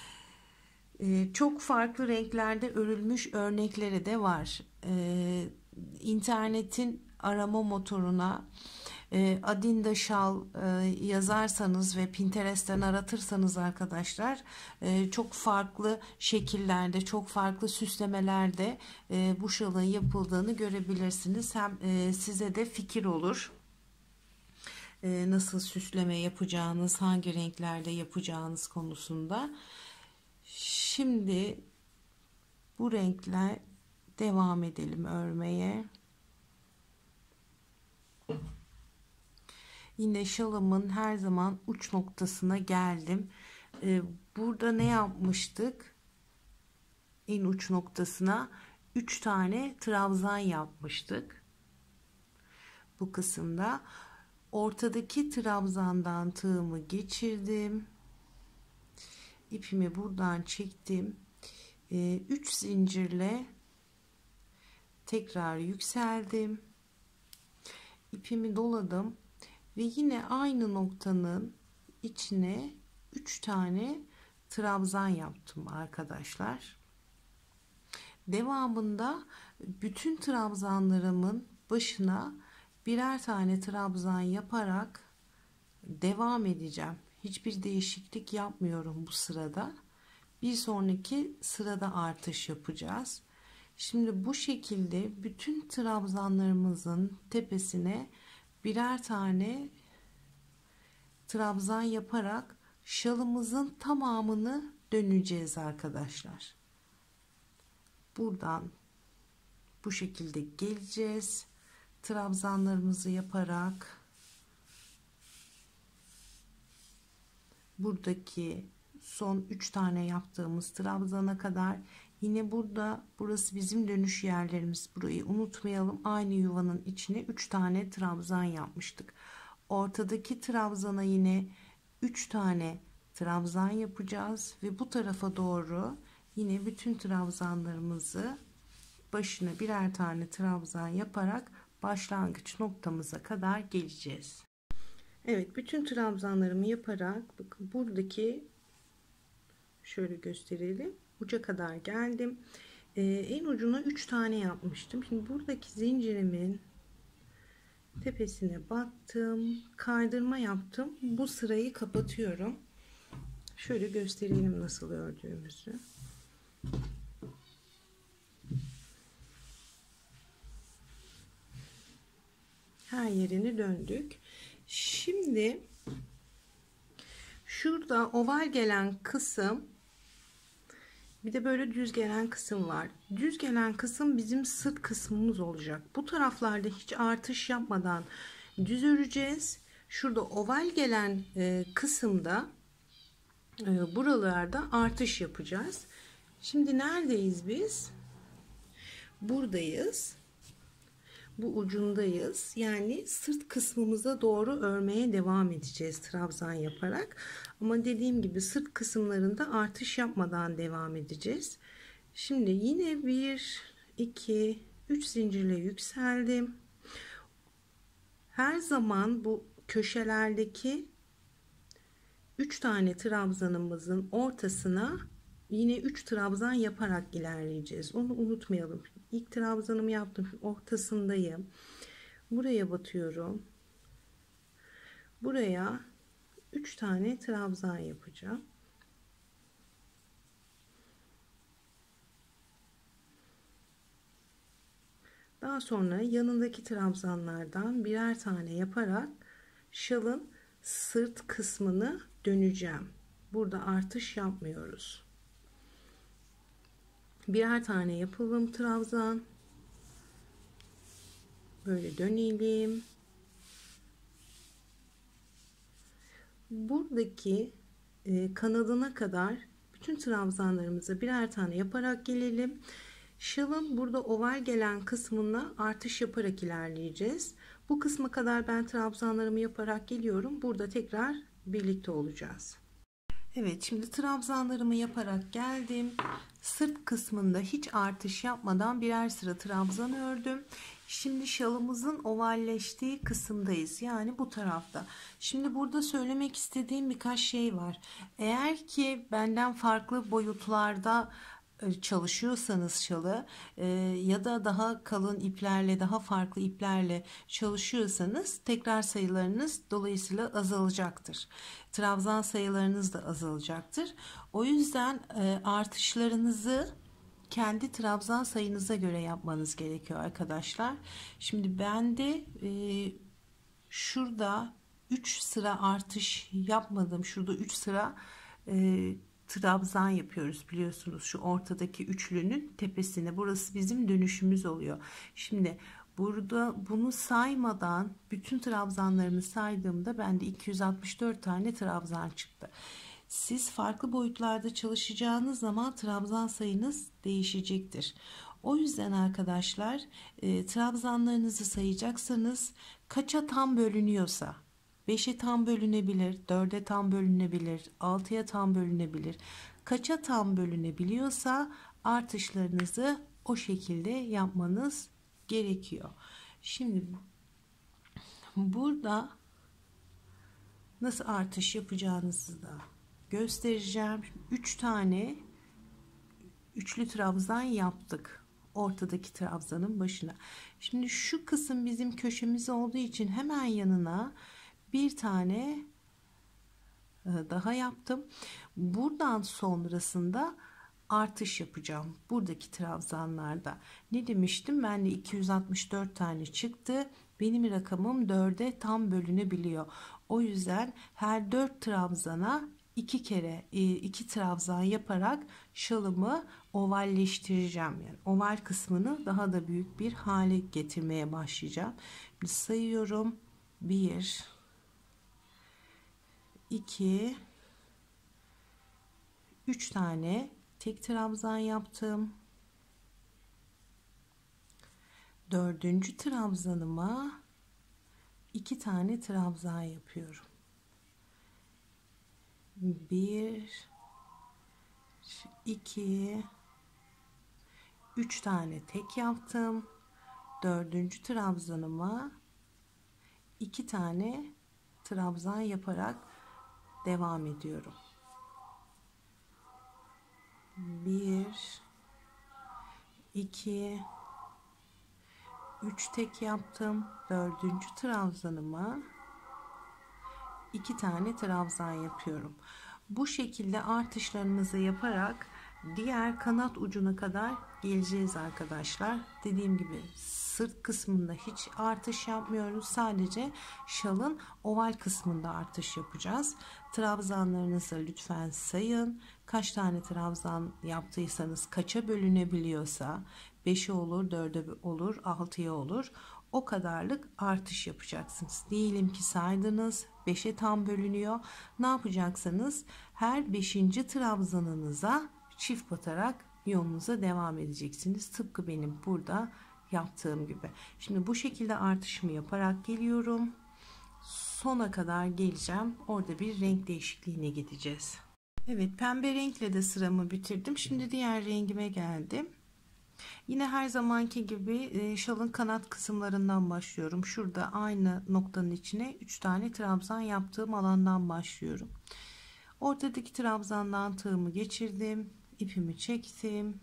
Çok farklı renklerde örülmüş örnekleri de var. İnternetin arama motoruna Adinda şal yazarsanız ve Pinterest'ten aratırsanız arkadaşlar çok farklı şekillerde, çok farklı süslemelerde bu şalın yapıldığını görebilirsiniz. Hem size de fikir olur. Nasıl süsleme yapacağınız, hangi renklerde yapacağınız konusunda. Şimdi bu renkler devam edelim örmeye. Yine şalımın her zaman uç noktasına geldim. Burada ne yapmıştık? En uç noktasına 3 tane trabzan yapmıştık. Bu kısımda ortadaki trabzandan tığımı geçirdim. İpimi buradan çektim. 3 zincirle tekrar yükseldim. İpimi doladım ve yine aynı noktanın içine 3 tane trabzan yaptım arkadaşlar. Devamında bütün trabzanlarımın başına birer tane trabzan yaparak devam edeceğim. Hiçbir değişiklik yapmıyorum bu sırada. Bir sonraki sırada artış yapacağız. Şimdi bu şekilde bütün trabzanlarımızın tepesine birer tane trabzan yaparak şalımızın tamamını döneceğiz arkadaşlar. Buradan bu şekilde geleceğiz. Trabzanlarımızı yaparak buradaki son 3 tane yaptığımız trabzana kadar, yine burası bizim dönüş yerlerimiz, burayı unutmayalım. Aynı yuvanın içine 3 tane trabzan yapmıştık. Ortadaki trabzana yine 3 tane trabzan yapacağız ve bu tarafa doğru yine bütün trabzanlarımızı başına birer tane trabzan yaparak başlangıç noktamıza kadar geleceğiz. Evet, bütün trabzanlarımı yaparak bakın buradaki şöyle gösterelim, uca kadar geldim. En ucuna 3 tane yapmıştım. Şimdi buradaki zincirimin tepesine battım, kaydırma yaptım, bu sırayı kapatıyorum. Şöyle gösterelim nasıl ördüğümüzü. Her yerini döndük. Şimdi şurada oval gelen kısım, bir de böyle düz gelen kısım var. Düz gelen kısım bizim sırt kısmımız olacak. Bu taraflarda hiç artış yapmadan düz öreceğiz. Şurada oval gelen kısımda buralarda artış yapacağız. Şimdi neredeyiz biz? Buradayız. Bu ucundayız. Yani sırt kısmımıza doğru örmeye devam edeceğiz trabzan yaparak. Ama dediğim gibi sırt kısımlarında artış yapmadan devam edeceğiz. Şimdi yine 1, 2, 3 zincirle yükseldim. Her zaman bu köşelerdeki 3 tane trabzanımızın ortasına yine 3 trabzan yaparak ilerleyeceğiz. Onu unutmayalım. İlk trabzanımı yaptım. Ortasındayım. Buraya batıyorum. Buraya 3 tane trabzan yapacağım. Daha sonra yanındaki trabzanlardan birer tane yaparak şalın sırt kısmını döneceğim. Burada artış yapmıyoruz. Birer tane yapalım trabzan. Böyle dönelim. Buradaki kanadına kadar bütün trabzanlarımıza birer tane yaparak gelelim. Şalın burada oval gelen kısmına artış yaparak ilerleyeceğiz. Bu kısma kadar ben trabzanlarımı yaparak geliyorum. Burada tekrar birlikte olacağız. Evet, şimdi trabzanlarımı yaparak geldim. Sırt kısmında hiç artış yapmadan birer sıra trabzan ördüm. Şimdi şalımızın ovalleştiği kısımdayız. Yani bu tarafta. Şimdi burada söylemek istediğim birkaç şey var. Eğer ki benden farklı boyutlarda çalışıyorsanız şalı ya da daha kalın iplerle, daha farklı iplerle çalışıyorsanız tekrar sayılarınız dolayısıyla azalacaktır. Trabzan sayılarınız da azalacaktır. O yüzden artışlarınızı kendi trabzan sayınıza göre yapmanız gerekiyor arkadaşlar. Şimdi ben de şurada 3 sıra artış yapmadım. Şurada 3 sıra trabzan yapıyoruz, biliyorsunuz, şu ortadaki üçlünün tepesine. Burası bizim dönüşümüz oluyor. Şimdi burada bunu saymadan bütün trabzanlarımı saydığımda bende 264 tane trabzan çıktı. Siz farklı boyutlarda çalışacağınız zaman trabzan sayınız değişecektir. O yüzden arkadaşlar trabzanlarınızı sayacaksanız kaça tam bölünüyorsa, 5'e tam bölünebilir, 4'e tam bölünebilir, 6'ya tam bölünebilir. Kaça tam bölünebiliyorsa artışlarınızı o şekilde yapmanız gerekiyor. Şimdi burada nasıl artış yapacağınızı da göstereceğim. 3 tane üçlü trabzan yaptık ortadaki trabzanın başına. Şimdi şu kısım bizim köşemiz olduğu için hemen yanına bir tane daha yaptım. Buradan sonrasında artış yapacağım. Buradaki trabzanlarda. Ne demiştim? Ben de 264 tane çıktı. Benim rakamım 4'e tam bölünebiliyor. O yüzden her 4 trabzana 2 kere 2 trabzan yaparak şalımı ovalleştireceğim. Yani oval kısmını daha da büyük bir hale getirmeye başlayacağım. Şimdi sayıyorum. 1 2 3 tane tek trabzan yaptım. 4. trabzanıma 2 tane trabzan yapıyorum. 1 2 3 tane tek yaptım. 4. trabzanıma 2 tane trabzan yaparak devam ediyorum. 1 2 3 tek yaptım. 4. trabzanıma 2 tane trabzan yapıyorum. Bu şekilde artışlarımızı yaparak diğer kanat ucuna kadar geleceğiz arkadaşlar. Dediğim gibi sırt kısmında hiç artış yapmıyoruz. Sadece şalın oval kısmında artış yapacağız. Trabzanlarınızı lütfen sayın. Kaç tane trabzan yaptıysanız, kaça bölünebiliyorsa, 5'e olur, 4'e olur, 6'ya olur. O kadarlık artış yapacaksınız. Diyelim ki saydınız, 5'e tam bölünüyor. Ne yapacaksınız? Her 5. trabzanınıza çift batarak yolunuza devam edeceksiniz. Tıpkı benim burada yaptığım gibi. Şimdi bu şekilde artışımı yaparak geliyorum. Sona kadar geleceğim. Orada bir renk değişikliğine gideceğiz. Evet, pembe renkle de sıramı bitirdim. Şimdi diğer rengime geldim. Yine her zamanki gibi şalın kanat kısımlarından başlıyorum. Şurada aynı noktanın içine 3 tane trabzan yaptığım alandan başlıyorum. Ortadaki trabzandan tığımı geçirdim. İpimi çektim.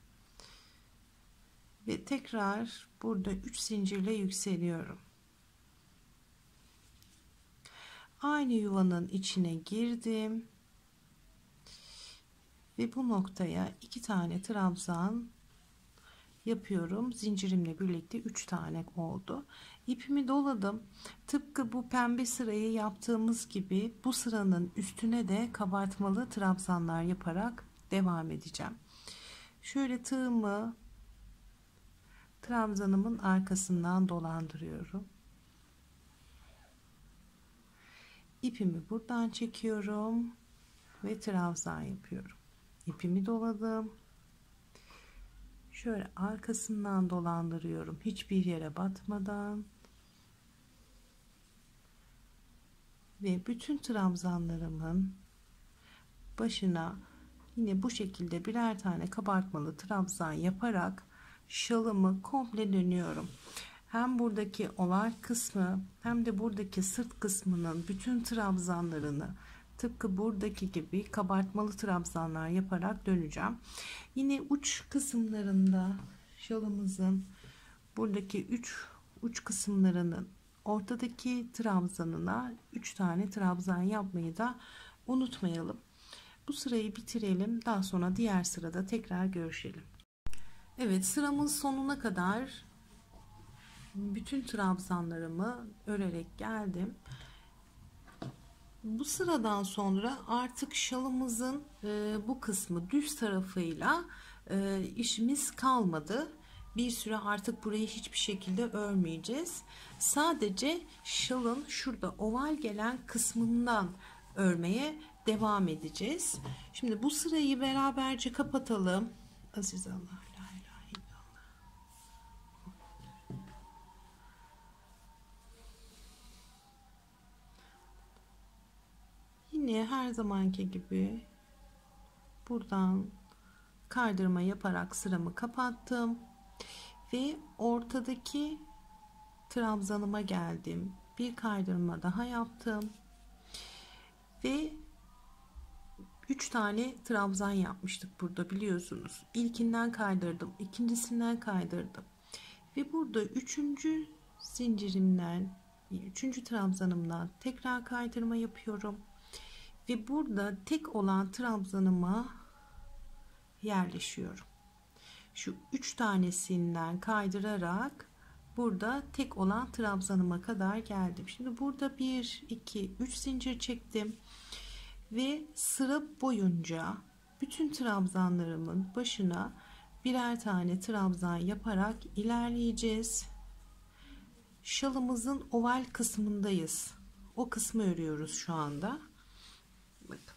Ve tekrar burada 3 zincirle yükseliyorum. Aynı yuvanın içine girdim. Ve bu noktaya 2 tane trabzan yapıyorum. Zincirimle birlikte 3 tane oldu. İpimi doladım. Tıpkı bu pembe sırayı yaptığımız gibi bu sıranın üstüne de kabartmalı trabzanlar yaparak devam edeceğim. Şöyle tığımı trabzanımın arkasından dolandırıyorum. İpimi buradan çekiyorum ve trabzan yapıyorum. İpimi doladım. Şöyle arkasından dolandırıyorum. Hiçbir yere batmadan. Ve bütün trabzanlarımın başına yine bu şekilde birer tane kabartmalı trabzan yaparak şalımı komple dönüyorum. Hem buradaki oval kısmı hem de buradaki sırt kısmının bütün trabzanlarını tıpkı buradaki gibi kabartmalı trabzanlar yaparak döneceğim. Yine uç kısımlarında şalımızın buradaki uç kısımlarının ortadaki trabzanına 3 tane trabzan yapmayı da unutmayalım. Bu sırayı bitirelim. Daha sonra diğer sırada tekrar görüşelim. Evet, sıramın sonuna kadar bütün trabzanlarımı örerek geldim. Bu sıradan sonra artık şalımızın bu kısmı düz tarafıyla işimiz kalmadı. Bir süre artık burayı hiçbir şekilde örmeyeceğiz. Sadece şalın şurada oval gelen kısmından örmeye devam edeceğiz. Şimdi bu sırayı beraberce kapatalım. Aziz Allah, la ilahe illallah. Yine her zamanki gibi buradan kaydırma yaparak sıramı kapattım ve ortadaki trabzanıma geldim. Bir kaydırma daha yaptım ve 3 tane trabzan yapmıştık burada, biliyorsunuz. İlkinden kaydırdım, ikincisinden kaydırdım ve burada 3. zincirimden 3. trabzanımdan tekrar kaydırma yapıyorum ve burada tek olan trabzanıma yerleşiyorum. Şu 3 tanesinden kaydırarak burada tek olan trabzanıma kadar geldim. Şimdi burada 1 2 3 zincir çektim ve sıra boyunca bütün trabzanlarımın başına birer tane trabzan yaparak ilerleyeceğiz. Şalımızın oval kısmındayız. O kısmı örüyoruz şu anda. Bakın.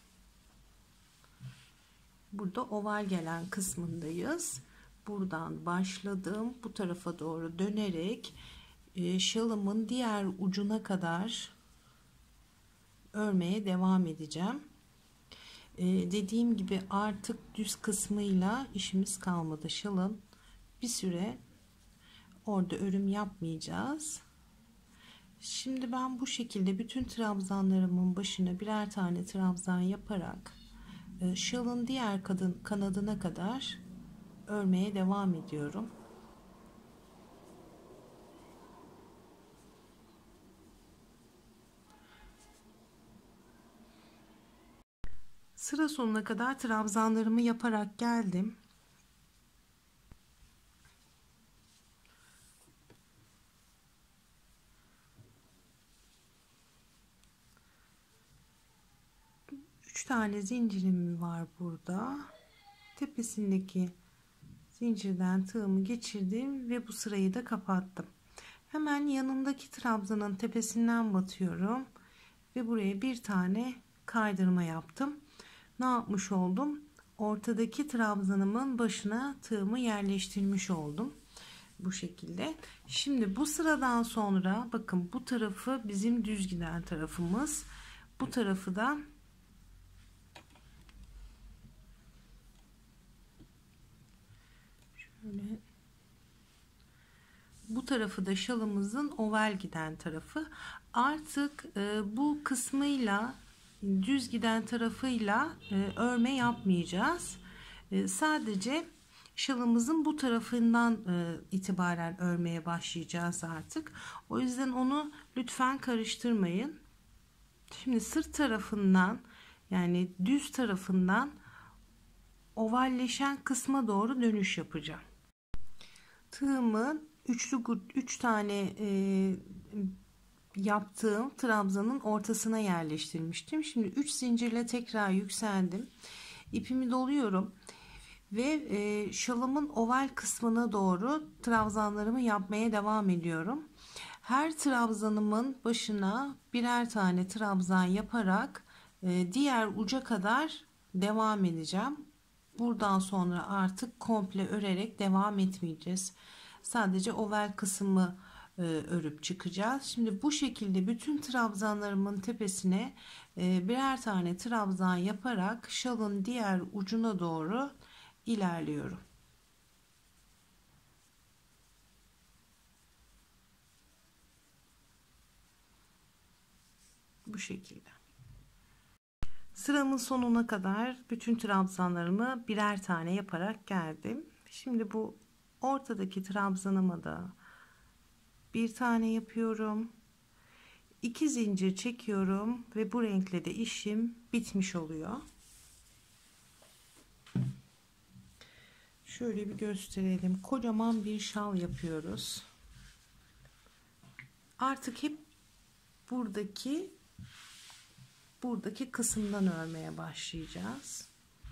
Burada oval gelen kısmındayız. Buradan başladım. Bu tarafa doğru dönerek şalımın diğer ucuna kadar örmeye devam edeceğim. Dediğim gibi artık düz kısmıyla işimiz kalmadı. Şalın bir süre orada örüm yapmayacağız. Şimdi ben bu şekilde bütün trabzanlarımın başına birer tane trabzan yaparak şalın diğer kanadına kadar örmeye devam ediyorum. Sıra sonuna kadar trabzanlarımı yaparak geldim. Üç tane zincirim var burada. Tepesindeki zincirden tığımı geçirdim ve bu sırayı da kapattım. Hemen yanındaki trabzanın tepesinden batıyorum ve buraya bir tane kaydırma yaptım. Ne yapmış oldum? ortadaki trabzanımın başına tığımı yerleştirmiş oldum. Bu şekilde. Şimdi bu sıradan sonra bakın, bu tarafı bizim düz giden tarafımız. Bu tarafı da şöyle, bu tarafı da şalımızın oval giden tarafı. Artık bu kısmıyla, düz giden tarafıyla örme yapmayacağız. Sadece şalımızın bu tarafından itibaren örmeye başlayacağız artık. O yüzden onu lütfen karıştırmayın. Şimdi sırt tarafından, yani düz tarafından ovalleşen kısma doğru dönüş yapacağım. Tığımın 3 tane yaptığım trabzanın ortasına yerleştirmiştim. Şimdi 3 zincirle tekrar yükseldim. İpimi doluyorum ve şalımın oval kısmına doğru trabzanlarımı yapmaya devam ediyorum. Her trabzanımın başına birer tane trabzan yaparak diğer uca kadar devam edeceğim. Buradan sonra artık komple örerek devam etmeyeceğiz. Sadece oval kısmı örüp çıkacağız. Şimdi bu şekilde bütün trabzanlarımın tepesine birer tane trabzan yaparak şalın diğer ucuna doğru ilerliyorum. Bu şekilde. Sıramın sonuna kadar bütün trabzanlarımı birer tane yaparak geldim. Şimdi bu ortadaki trabzanıma da bir tane yapıyorum. 2 zincir çekiyorum ve bu renkle de işim bitmiş oluyor. Şöyle bir gösterelim. Kocaman bir şal yapıyoruz. Artık hep buradaki kısımdan örmeye başlayacağız.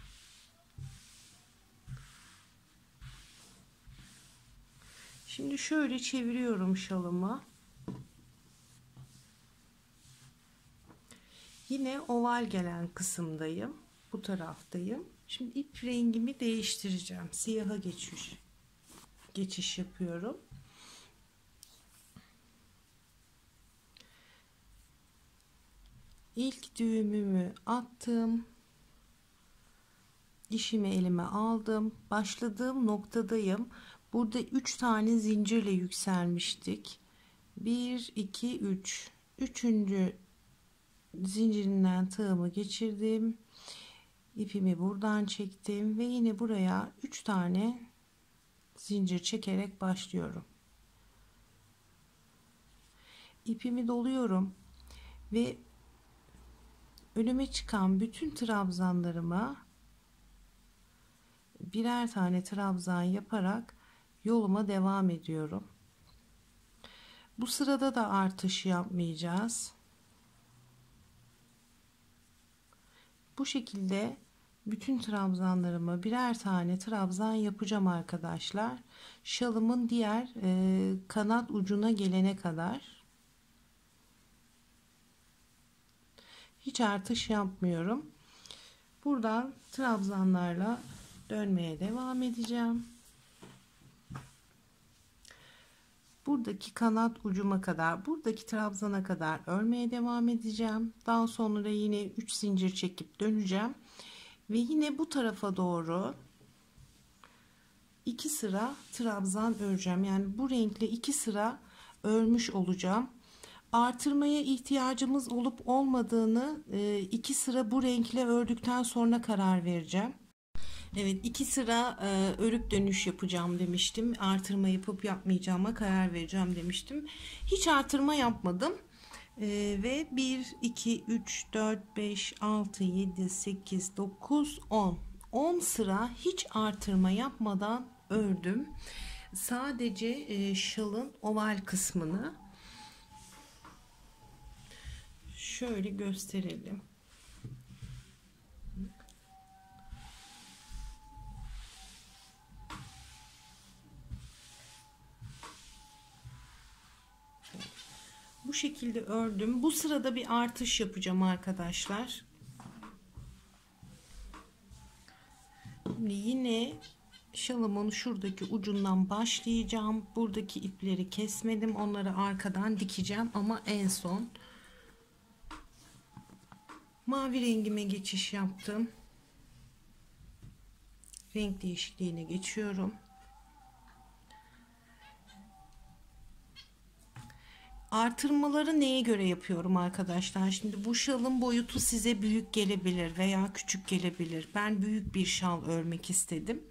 Şimdi şöyle çeviriyorum şalımı. Yine oval gelen kısımdayım. Bu taraftayım. Şimdi ip rengimi değiştireceğim. Siyaha geçiş yapıyorum. İlk düğümümü attım. İşimi elime aldım. Başladığım noktadayım. Burada 3 tane zincirle yükselmiştik. 1 2 3. Üçüncü zincirinden tığımı geçirdim. İpimi buradan çektim ve yine buraya 3 tane zincir çekerek başlıyorum. İpimi doluyorum ve önüme çıkan bütün trabzanlarıma birer tane trabzan yaparak yoluma devam ediyorum. Bu sırada da artış yapmayacağız. Bu şekilde bütün trabzanlarıma birer tane trabzan yapacağım arkadaşlar. Şalımın diğer kanat ucuna gelene kadar. Hiç artış yapmıyorum. Buradan trabzanlarla dönmeye devam edeceğim. Buradaki kanat ucuma kadar, buradaki trabzana kadar örmeye devam edeceğim. Daha sonra yine 3 zincir çekip döneceğim. Ve yine bu tarafa doğru 2 sıra trabzan öreceğim. Yani bu renkle 2 sıra örmüş olacağım. Artırmaya ihtiyacımız olup olmadığını 2 sıra bu renkle ördükten sonra karar vereceğim. Evet, 2 sıra örüp dönüş yapacağım demiştim. Artırma yapıp yapmayacağıma karar vereceğim demiştim. Hiç artırma yapmadım. Ve 1, 2, 3, 4, 5, 6, 7, 8, 9, 10. 10 sıra hiç artırma yapmadan ördüm. Sadece şalın oval kısmını şöyle gösterelim. Bu şekilde ördüm. Bu sırada bir artış yapacağım arkadaşlar. Şimdi yine şalımın şuradaki ucundan başlayacağım. Buradaki ipleri kesmedim. Onları arkadan dikeceğim ama en son mavi rengime geçiş yaptım. Renk değişikliğine geçiyorum. Artırmaları neye göre yapıyorum arkadaşlar? Şimdi bu şalın boyutu size büyük gelebilir veya küçük gelebilir. Ben büyük bir şal örmek istedim.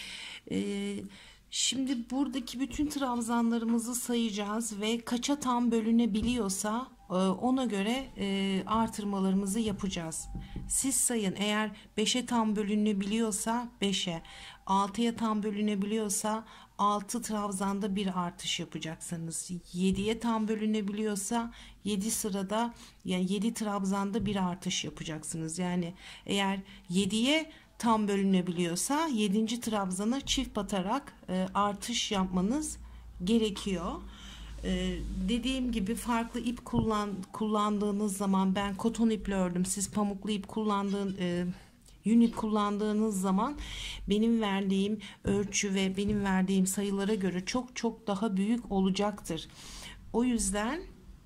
Şimdi buradaki bütün trabzanlarımızı sayacağız ve kaça tam bölünebiliyorsa ona göre artırmalarımızı yapacağız. Siz sayın, eğer 5'e tam bölünebiliyorsa 5'e, 6'ya tam bölünebiliyorsa 6 trabzanda bir artış yapacaksınız. 7'ye tam bölünebiliyorsa 7 sırada, yani 7 trabzanda bir artış yapacaksınız. Yani eğer 7'ye tam bölünebiliyorsa 7. trabzana çift batarak artış yapmanız gerekiyor. Dediğim gibi farklı ip kullandığınız zaman, ben koton iple ördüm, siz pamuklu ip yün ip kullandığınız zaman benim verdiğim ölçü ve benim verdiğim sayılara göre çok çok daha büyük olacaktır. O yüzden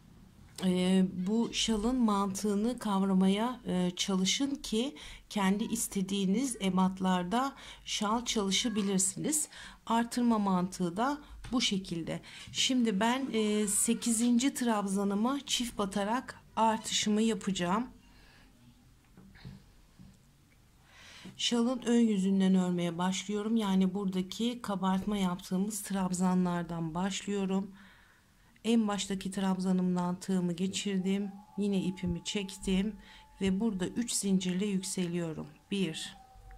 bu şalın mantığını kavramaya çalışın ki kendi istediğiniz ebatlarda şal çalışabilirsiniz. Artırma mantığı da bu şekilde. Şimdi ben 8. trabzanıma çift batarak artışımı yapacağım. Şalın ön yüzünden örmeye başlıyorum. Yani buradaki kabartma yaptığımız trabzanlardan başlıyorum. En baştaki trabzanımdan tığımı geçirdim. Yine ipimi çektim ve burada 3 zincirle yükseliyorum. 1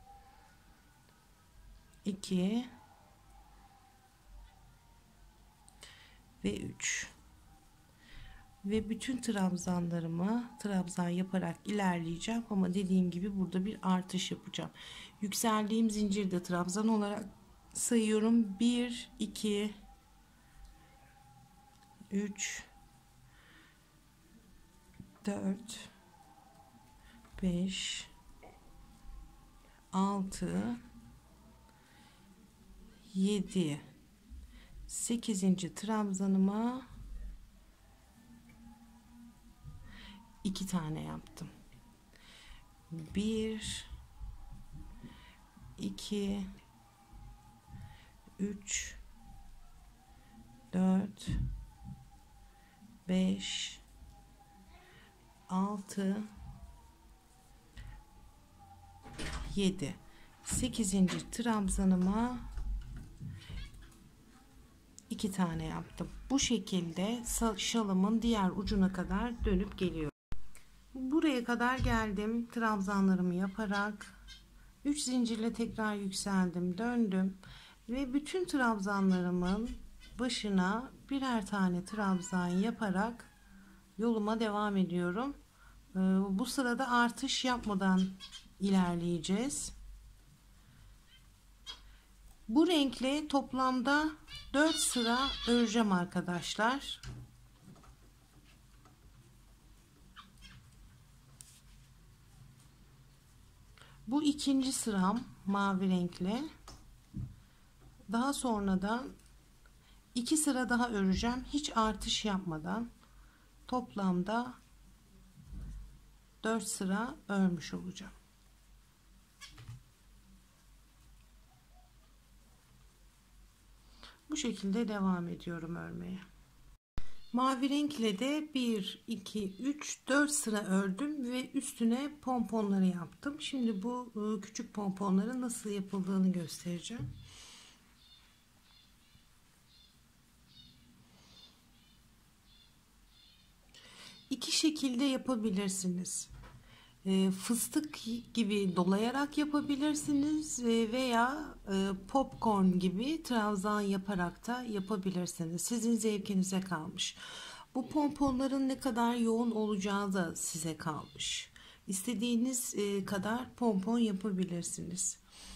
2 ve 3 ve bütün trabzanlarımı trabzan yaparak ilerleyeceğim ama dediğim gibi burada bir artış yapacağım. Yükseldiğim zincirde trabzan olarak sayıyorum. 1 2 3 4 5 6 7 8. trabzanıma 2 tane yaptım. 1 2 3 4 5 6 7 8. trabzanıma 2 tane yaptım. Bu şekilde şalımın diğer ucuna kadar dönüp geliyorum. Buraya kadar geldim. Trabzanlarımı yaparak 3 zincirle tekrar yükseldim, döndüm ve bütün trabzanlarımın başına birer tane trabzan yaparak yoluma devam ediyorum. Bu sırada artış yapmadan ilerleyeceğiz. Bu renkle toplamda 4 sıra öreceğim arkadaşlar. Bu ikinci sıram mavi renkle. Daha sonradan 2 sıra daha öreceğim. Hiç artış yapmadan toplamda 4 sıra örmüş olacağım. Bu şekilde devam ediyorum örmeye. Mavi renkle de 1 2 3 4 sıra ördüm ve üstüne pomponları yaptım. Şimdi bu küçük pomponların nasıl yapıldığını göstereceğim. İki şekilde yapabilirsiniz. Fıstık gibi dolayarak yapabilirsiniz veya popcorn gibi trabzan yaparak da yapabilirsiniz. Sizin zevkinize kalmış. Bu pomponların ne kadar yoğun olacağı da size kalmış. İstediğiniz kadar pompon yapabilirsiniz.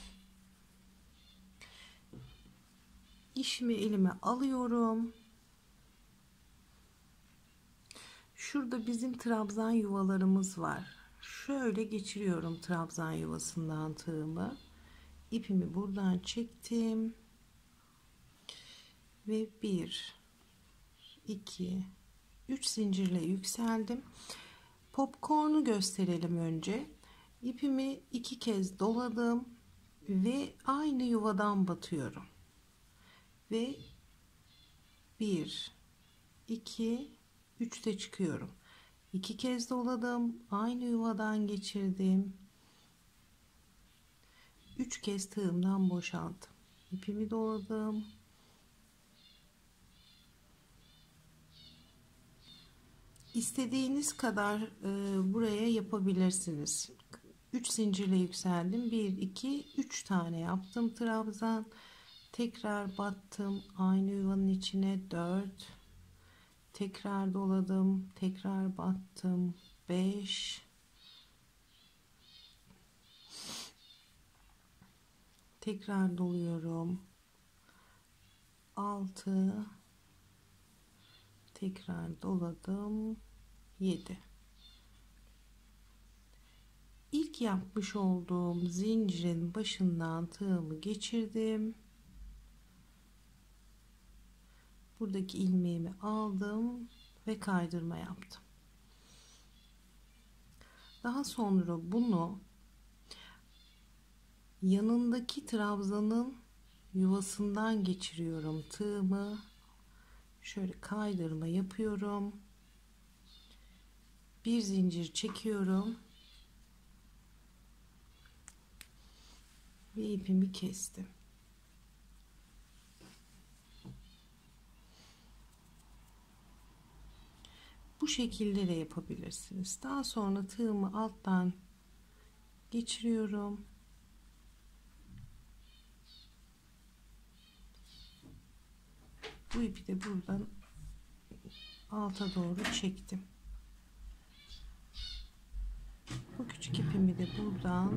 İşimi elime alıyorum. Şurada bizim trabzan yuvalarımız var. Şöyle geçiriyorum trabzan yuvasından tığımı. ipimi buradan çektim ve 1 2 3 zincirle yükseldim. Popcorn'u gösterelim önce. İpimi 2 kez doladım ve aynı yuvadan batıyorum ve 1 2 3'te çıkıyorum. 2 kez doladım, aynı yuvadan geçirdim, 3 kez tığımdan boşalttım, ipimi doladım, istediğiniz kadar buraya yapabilirsiniz. 3 zincirle yükseldim, 1 2 3 tane yaptım trabzan, tekrar battım aynı yuvanın içine, 4, tekrar doladım, tekrar battım, 5, tekrar doluyorum, 6, tekrar doladım, 7. İlk yapmış olduğum zincirin başından tığımı geçirdim. Buradaki ilmeğimi aldım ve kaydırma yaptım. Daha sonra bunu yanındaki trabzanın yuvasından geçiriyorum tığımı. Şöyle kaydırma yapıyorum. Bir zincir çekiyorum. Ve ipimi kestim. Bu şekilde de yapabilirsiniz. Daha sonra tığımı alttan geçiriyorum. Bu ipi de buradan alta doğru çektim. Bu küçük ipimi de buradan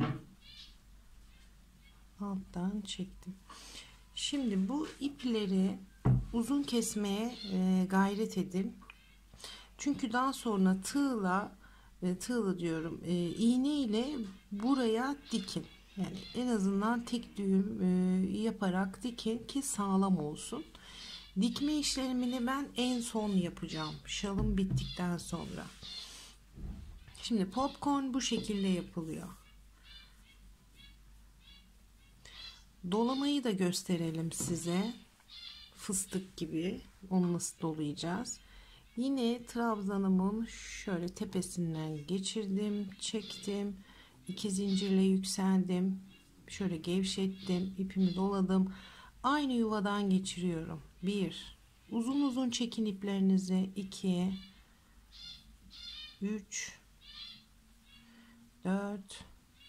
alttan çektim. Şimdi bu ipleri uzun kesmeye gayret edin. Çünkü daha sonra tığla diyorum, iğne ile buraya dikin. Yani en azından tek düğüm yaparak dikin ki sağlam olsun. Dikme işlemini ben en son yapacağım. Şalım bittikten sonra. Şimdi popcorn bu şekilde yapılıyor. Dolamayı da gösterelim size. Fıstık gibi. Onu nasıl dolayacağız? Yine trabzanımın şöyle tepesinden geçirdim, çektim, 2 zincirle yükseldim, şöyle gevşettim, ipimi doladım, aynı yuvadan geçiriyorum. 1, uzun uzun çekin iplerinizi, 2, 3, 4,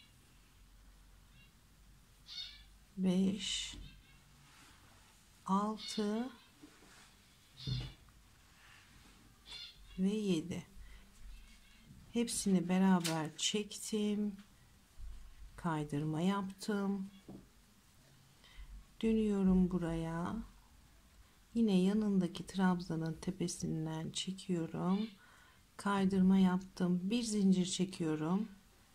5, 6 ve 7. Hepsini beraber çektim, kaydırma yaptım, dönüyorum buraya, yine yanındaki trabzanın tepesinden çekiyorum, kaydırma yaptım, bir zincir çekiyorum,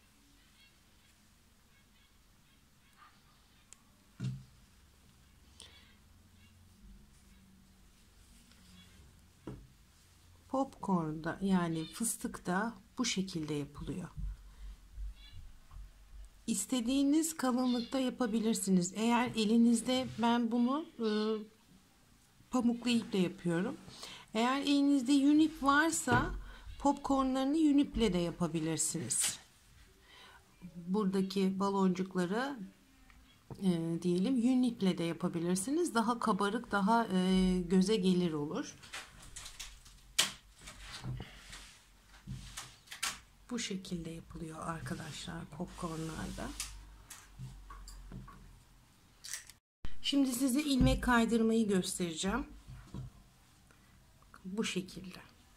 popcorn'da yani fıstıkta bu şekilde yapılıyor. İstediğiniz kalınlıkta yapabilirsiniz. Eğer elinizde, ben bunu pamuklu iple yapıyorum. Eğer elinizde yün ip varsa popcornlarını yün iple de yapabilirsiniz. Buradaki baloncukları diyelim yün iple de yapabilirsiniz. Daha kabarık, daha göze gelir olur. Bu şekilde yapılıyor arkadaşlar popcornlarda. Şimdi size ilmek kaydırmayı göstereceğim. Bu şekilde.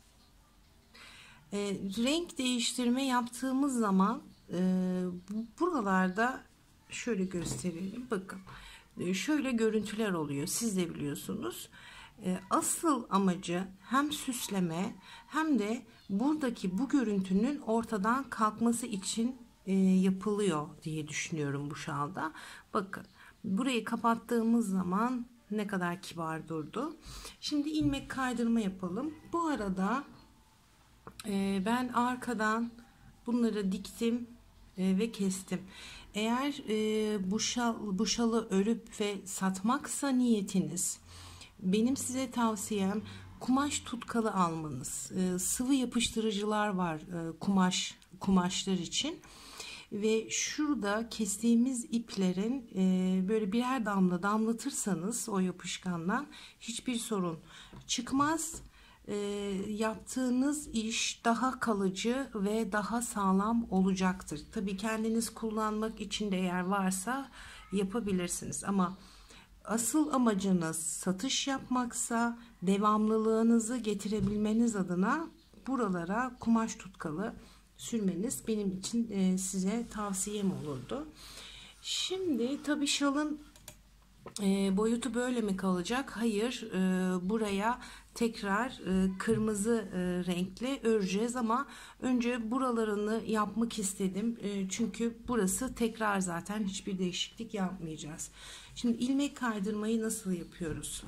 Renk değiştirme yaptığımız zaman buralarda şöyle gösterelim. Bakın şöyle görüntüler oluyor. Siz de biliyorsunuz. Asıl amacı hem süsleme hem de buradaki bu görüntünün ortadan kalkması için yapılıyor diye düşünüyorum bu şalda. Bakın, burayı kapattığımız zaman ne kadar kibar durdu. Şimdi ilmek kaydırma yapalım. Bu arada ben arkadan bunları diktim ve kestim. Eğer bu şalı örüp ve satmaksa niyetiniz, benim size tavsiyem kumaş tutkalı almanız. Sıvı yapıştırıcılar var kumaşlar için. Ve şurada kestiğimiz iplerin böyle birer damla damlatırsanız o yapışkandan hiçbir sorun çıkmaz. Yaptığınız iş daha kalıcı ve daha sağlam olacaktır. Tabii kendiniz kullanmak için de eğer varsa yapabilirsiniz. Ama asıl amacınız satış yapmaksa devamlılığınızı getirebilmeniz adına buralara kumaş tutkalı sürmeniz benim için size tavsiyem olurdu. Şimdi tabii şalın boyutu böyle mi kalacak? Hayır, buraya tekrar kırmızı renkle öreceğiz ama önce buralarını yapmak istedim. Çünkü burası tekrar, zaten hiçbir değişiklik yapmayacağız. Şimdi ilmek kaydırmayı nasıl yapıyoruz?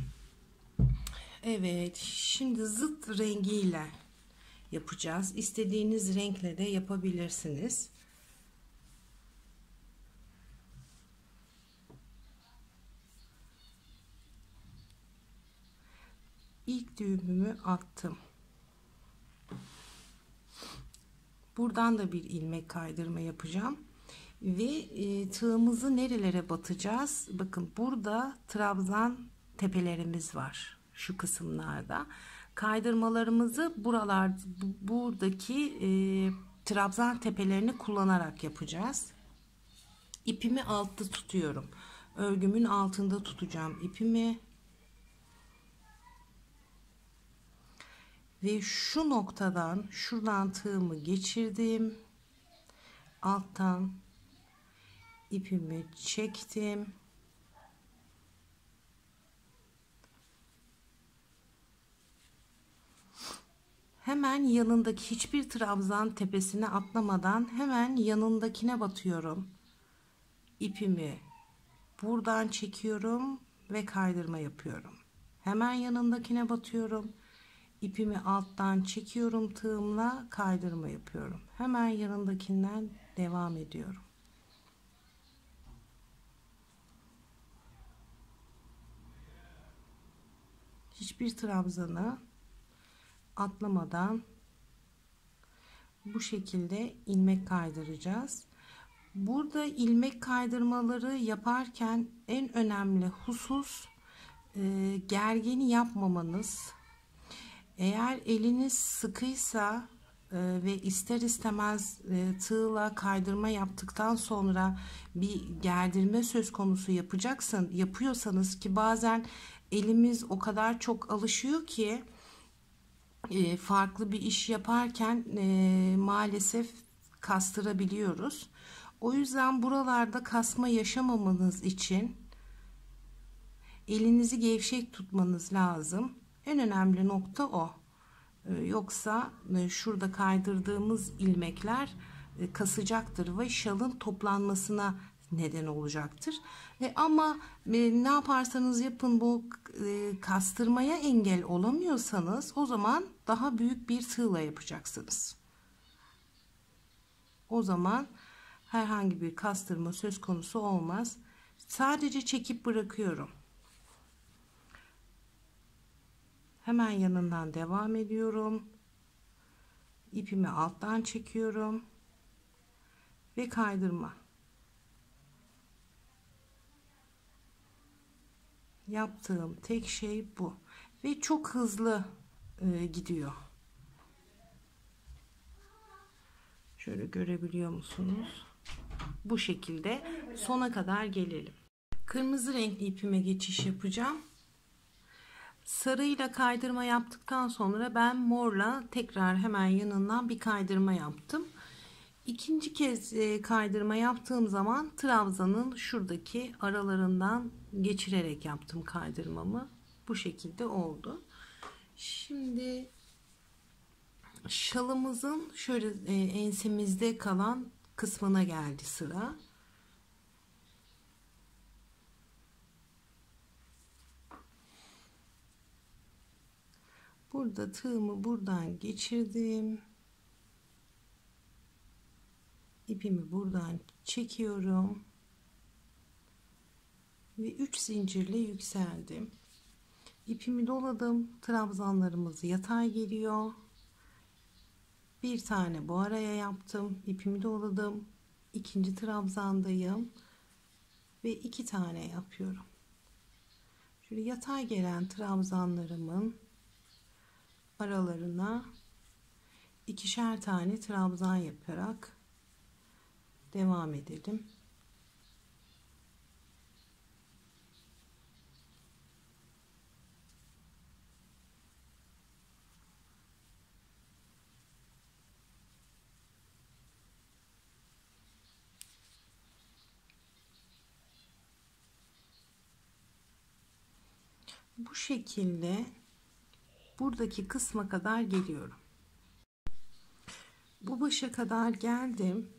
Evet, şimdi zıt rengiyle yapacağız. İstediğiniz renkle de yapabilirsiniz. İlk düğümümü attım. Buradan da bir ilmek kaydırma yapacağım. Ve tığımızı nerelere batacağız? Bakın, burada trabzan tepelerimiz var. Şu kısımlarda. Kaydırmalarımızı buradaki trabzan tepelerini kullanarak yapacağız. İpimi altta tutuyorum. Örgümün altında tutacağım ipimi. Ve şu noktadan, şuradan tığımı geçirdim. Alttan ipimi çektim. Hemen yanındaki, hiçbir trabzan tepesine atlamadan hemen yanındakine batıyorum. İpimi buradan çekiyorum ve kaydırma yapıyorum. Hemen yanındakine batıyorum. İpimi alttan çekiyorum tığımla, kaydırma yapıyorum. Hemen yanındakinden devam ediyorum. Hiçbir trabzanı atlamadan bu şekilde ilmek kaydıracağız. Burada ilmek kaydırmaları yaparken en önemli husus gergini yapmamanız. Eğer eliniz sıkıysa ve ister istemez tığla kaydırma yaptıktan sonra bir gerdirme söz konusu yapıyorsanız, ki bazen elimiz o kadar çok alışıyor ki farklı bir iş yaparken maalesef kastırabiliyoruz. O yüzden buralarda kasma yaşamamanız için elinizi gevşek tutmanız lazım. En önemli nokta o. Yoksa şurada kaydırdığımız ilmekler kasacaktır ve şalın toplanmasına neden olacaktır. Ama ne yaparsanız yapın, bu kastırmaya engel olamıyorsanız o zaman daha büyük bir tığla yapacaksınız. O zaman herhangi bir kastırma söz konusu olmaz. Sadece çekip bırakıyorum. Hemen yanından devam ediyorum. İpimi alttan çekiyorum ve kaydırma. Yaptığım tek şey bu ve çok hızlı gidiyor. Şöyle görebiliyor musunuz? Bu şekilde sona kadar gelelim. Kırmızı renkli ipime geçiş yapacağım. Sarıyla kaydırma yaptıktan sonra ben morla tekrar hemen yanından bir kaydırma yaptım. İkinci kez kaydırma yaptığım zaman trabzanın şuradaki aralarından geçirerek yaptım kaydırmamı. Bu şekilde oldu. Şimdi şalımızın şöyle ensemizde kalan kısmına geldi sıra. Burada tığımı buradan geçirdim. İpimi buradan çekiyorum. Ve 3 zincirle yükseldim. İpimi doladım. Trabzanlarımız yatay geliyor. Bir tane bu araya yaptım. İpimi doladım. İkinci trabzandayım. Ve 2 tane yapıyorum. Şöyle yatay gelen trabzanlarımın aralarına ikişer tane trabzan yaparak devam edelim. Bu şekilde buradaki kısma kadar geliyorum. Bu başa kadar geldim.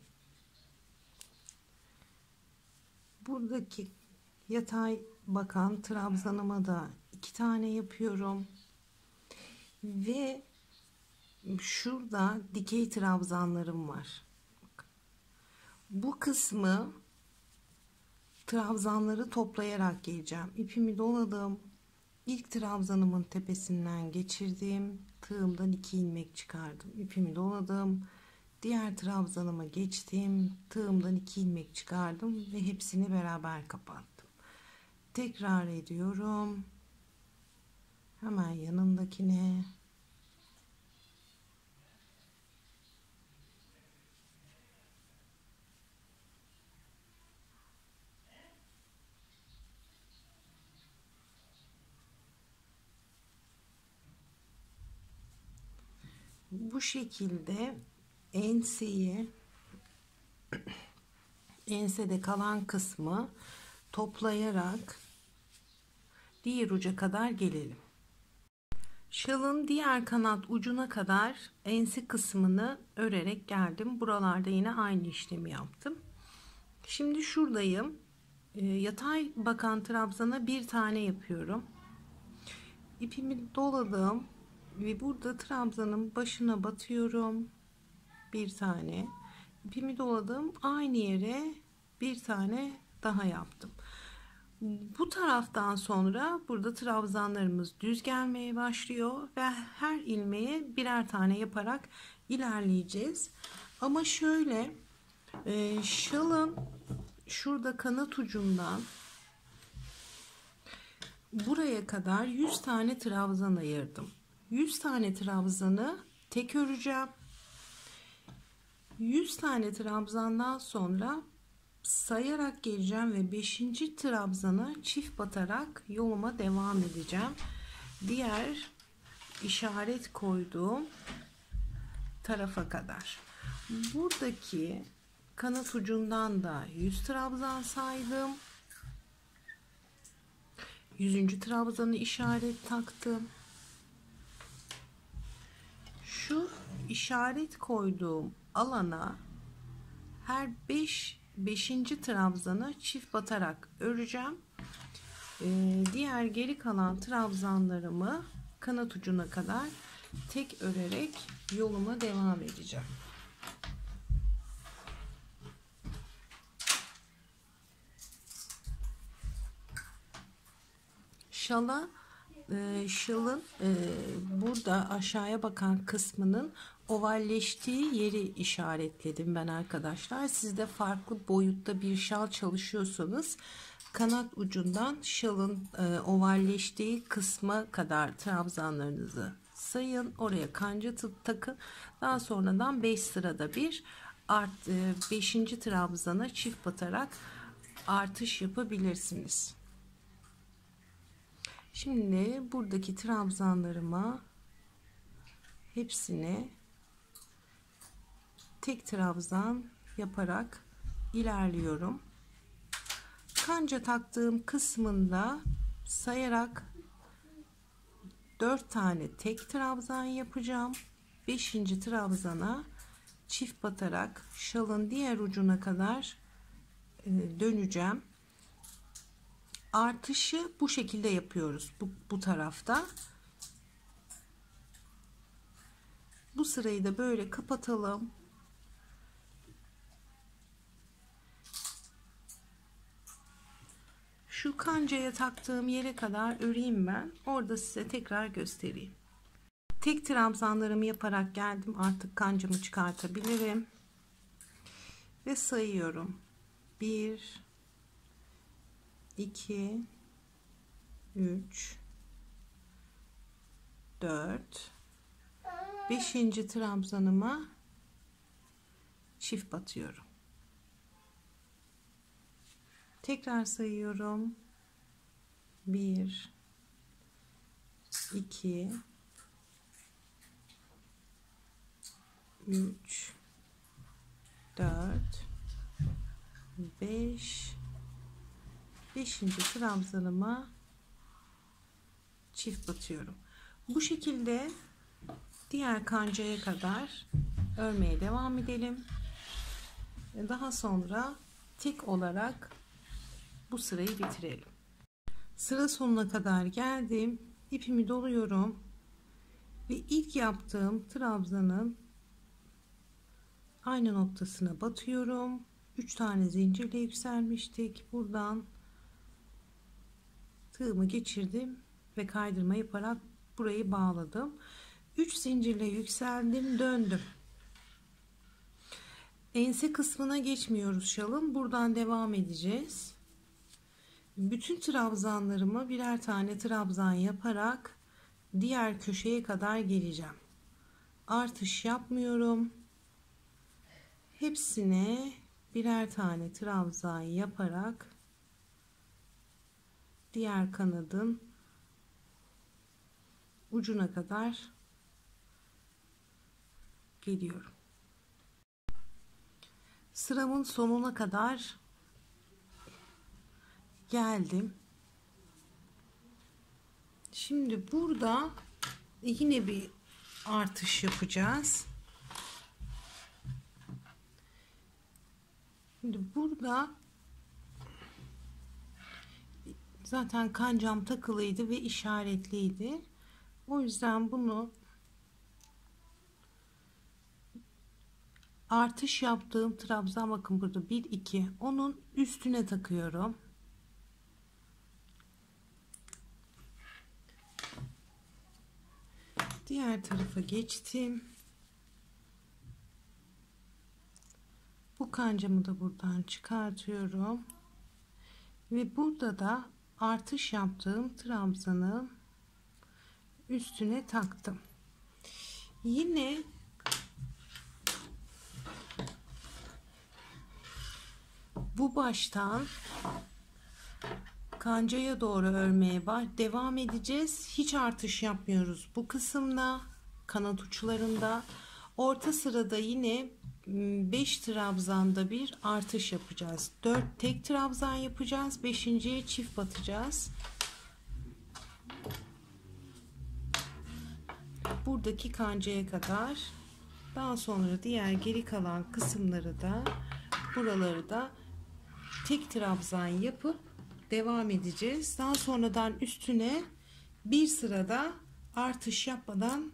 Buradaki yatay bakan trabzanıma da 2 tane yapıyorum. Ve şurada dikey trabzanlarım var. Bu kısmı trabzanları toplayarak geleceğim. İpimi doladım. İlk trabzanımın tepesinden geçirdim. Tığımdan 2 ilmek çıkardım. İpimi doladım. Diğer trabzanıma geçtim. Tığımdan 2 ilmek çıkardım ve hepsini beraber kapattım. Tekrar ediyorum. Hemen yanındakine. Bu şekilde ensede kalan kısmı toplayarak diğer uca kadar gelelim. Şalın diğer kanat ucuna kadar ense kısmını örerek geldim. Buralarda yine aynı işlemi yaptım. Şimdi şuradayım. Yatay bakan trabzana bir tane yapıyorum. İpimi doladım ve burada trabzanın başına batıyorum. Bir tane. İpimi doladım. Aynı yere bir tane daha yaptım. Bu taraftan sonra burada trabzanlarımız düz gelmeye başlıyor ve her ilmeğe birer tane yaparak ilerleyeceğiz. Ama şöyle şalın şurada kanat ucundan buraya kadar 100 tane trabzan ayırdım. 100 tane trabzanı tek öreceğim. 100 tane trabzandan sonra sayarak geleceğim ve 5. trabzana çift batarak yoluma devam edeceğim. Diğer işaret koyduğum tarafa kadar. Buradaki kanat ucundan da 100 trabzan saydım. 100. trabzanı işaret taktım. Şu işaret koyduğum alana her 5. trabzanı çift batarak öreceğim. Diğer geri kalan trabzanlarımı kanat ucuna kadar tek örerek yoluma devam edeceğim. Şalın burada aşağıya bakan kısmının ovalleştiği yeri işaretledim ben arkadaşlar. Siz de farklı boyutta bir şal çalışıyorsanız kanat ucundan şalın ovalleştiği kısma kadar trabzanlarınızı sayın. Oraya kanca takın. Daha sonradan 5 sırada bir 5. trabzana çift batarak artış yapabilirsiniz. Şimdi buradaki trabzanlarıma hepsine tek trabzan yaparak ilerliyorum. Kanca taktığım kısmında sayarak 4 tane tek trabzan yapacağım. 5. trabzana çift batarak şalın diğer ucuna kadar döneceğim. Artışı bu şekilde yapıyoruz. Bu tarafta. Bu sırayı da böyle kapatalım. Şu kancaya taktığım yere kadar öreyim ben. Orada size tekrar göstereyim. Tek trabzanlarımı yaparak geldim. Artık kancamı çıkartabilirim. Ve sayıyorum. 1 2 3 4 5. trabzanıma çift batıyorum. Tekrar sayıyorum. 1 2 3 4 5 trabzanıma çift batıyorum. Bu şekilde diğer kancaya kadar örmeye devam edelim. Daha sonra tek olarak bu sırayı bitirelim. Sıra sonuna kadar geldim. İpimi doluyorum ve ilk yaptığım trabzanın aynı noktasına batıyorum. 3 tane zincirle yükselmiştik. Buradan tığımı geçirdim ve kaydırma yaparak burayı bağladım. 3 zincirle yükseldim, döndüm. Ense kısmına geçmiyoruz şalın. Buradan devam edeceğiz. Bütün trabzanlarıma birer tane trabzan yaparak diğer köşeye kadar geleceğim. Artış yapmıyorum. Hepsine birer tane trabzan yaparak diğer kanadın ucuna kadar geliyorum. Sıramın sonuna kadar geldim. Şimdi burada yine bir artış yapacağız. Şimdi burada zaten kancam takılıydı ve işaretliydi. O yüzden bunu artış yaptığım trabzan, bakın burada 1 2, onun üstüne takıyorum. Diğer tarafa geçtim. Bu kancamı da buradan çıkartıyorum. Ve burada da artış yaptığım trabzanın üstüne taktım. Yine bu baştan kancaya doğru örmeye devam edeceğiz. Hiç artış yapmıyoruz bu kısımda, kanat uçlarında. Orta sırada yine 5 trabzanda bir artış yapacağız. 4 tek trabzan yapacağız. 5.'ye çift batacağız. Buradaki kancaya kadar. Daha sonra diğer geri kalan kısımları da, buraları da tek trabzan yapıp devam edeceğiz. Daha sonradan üstüne bir sırada artış yapmadan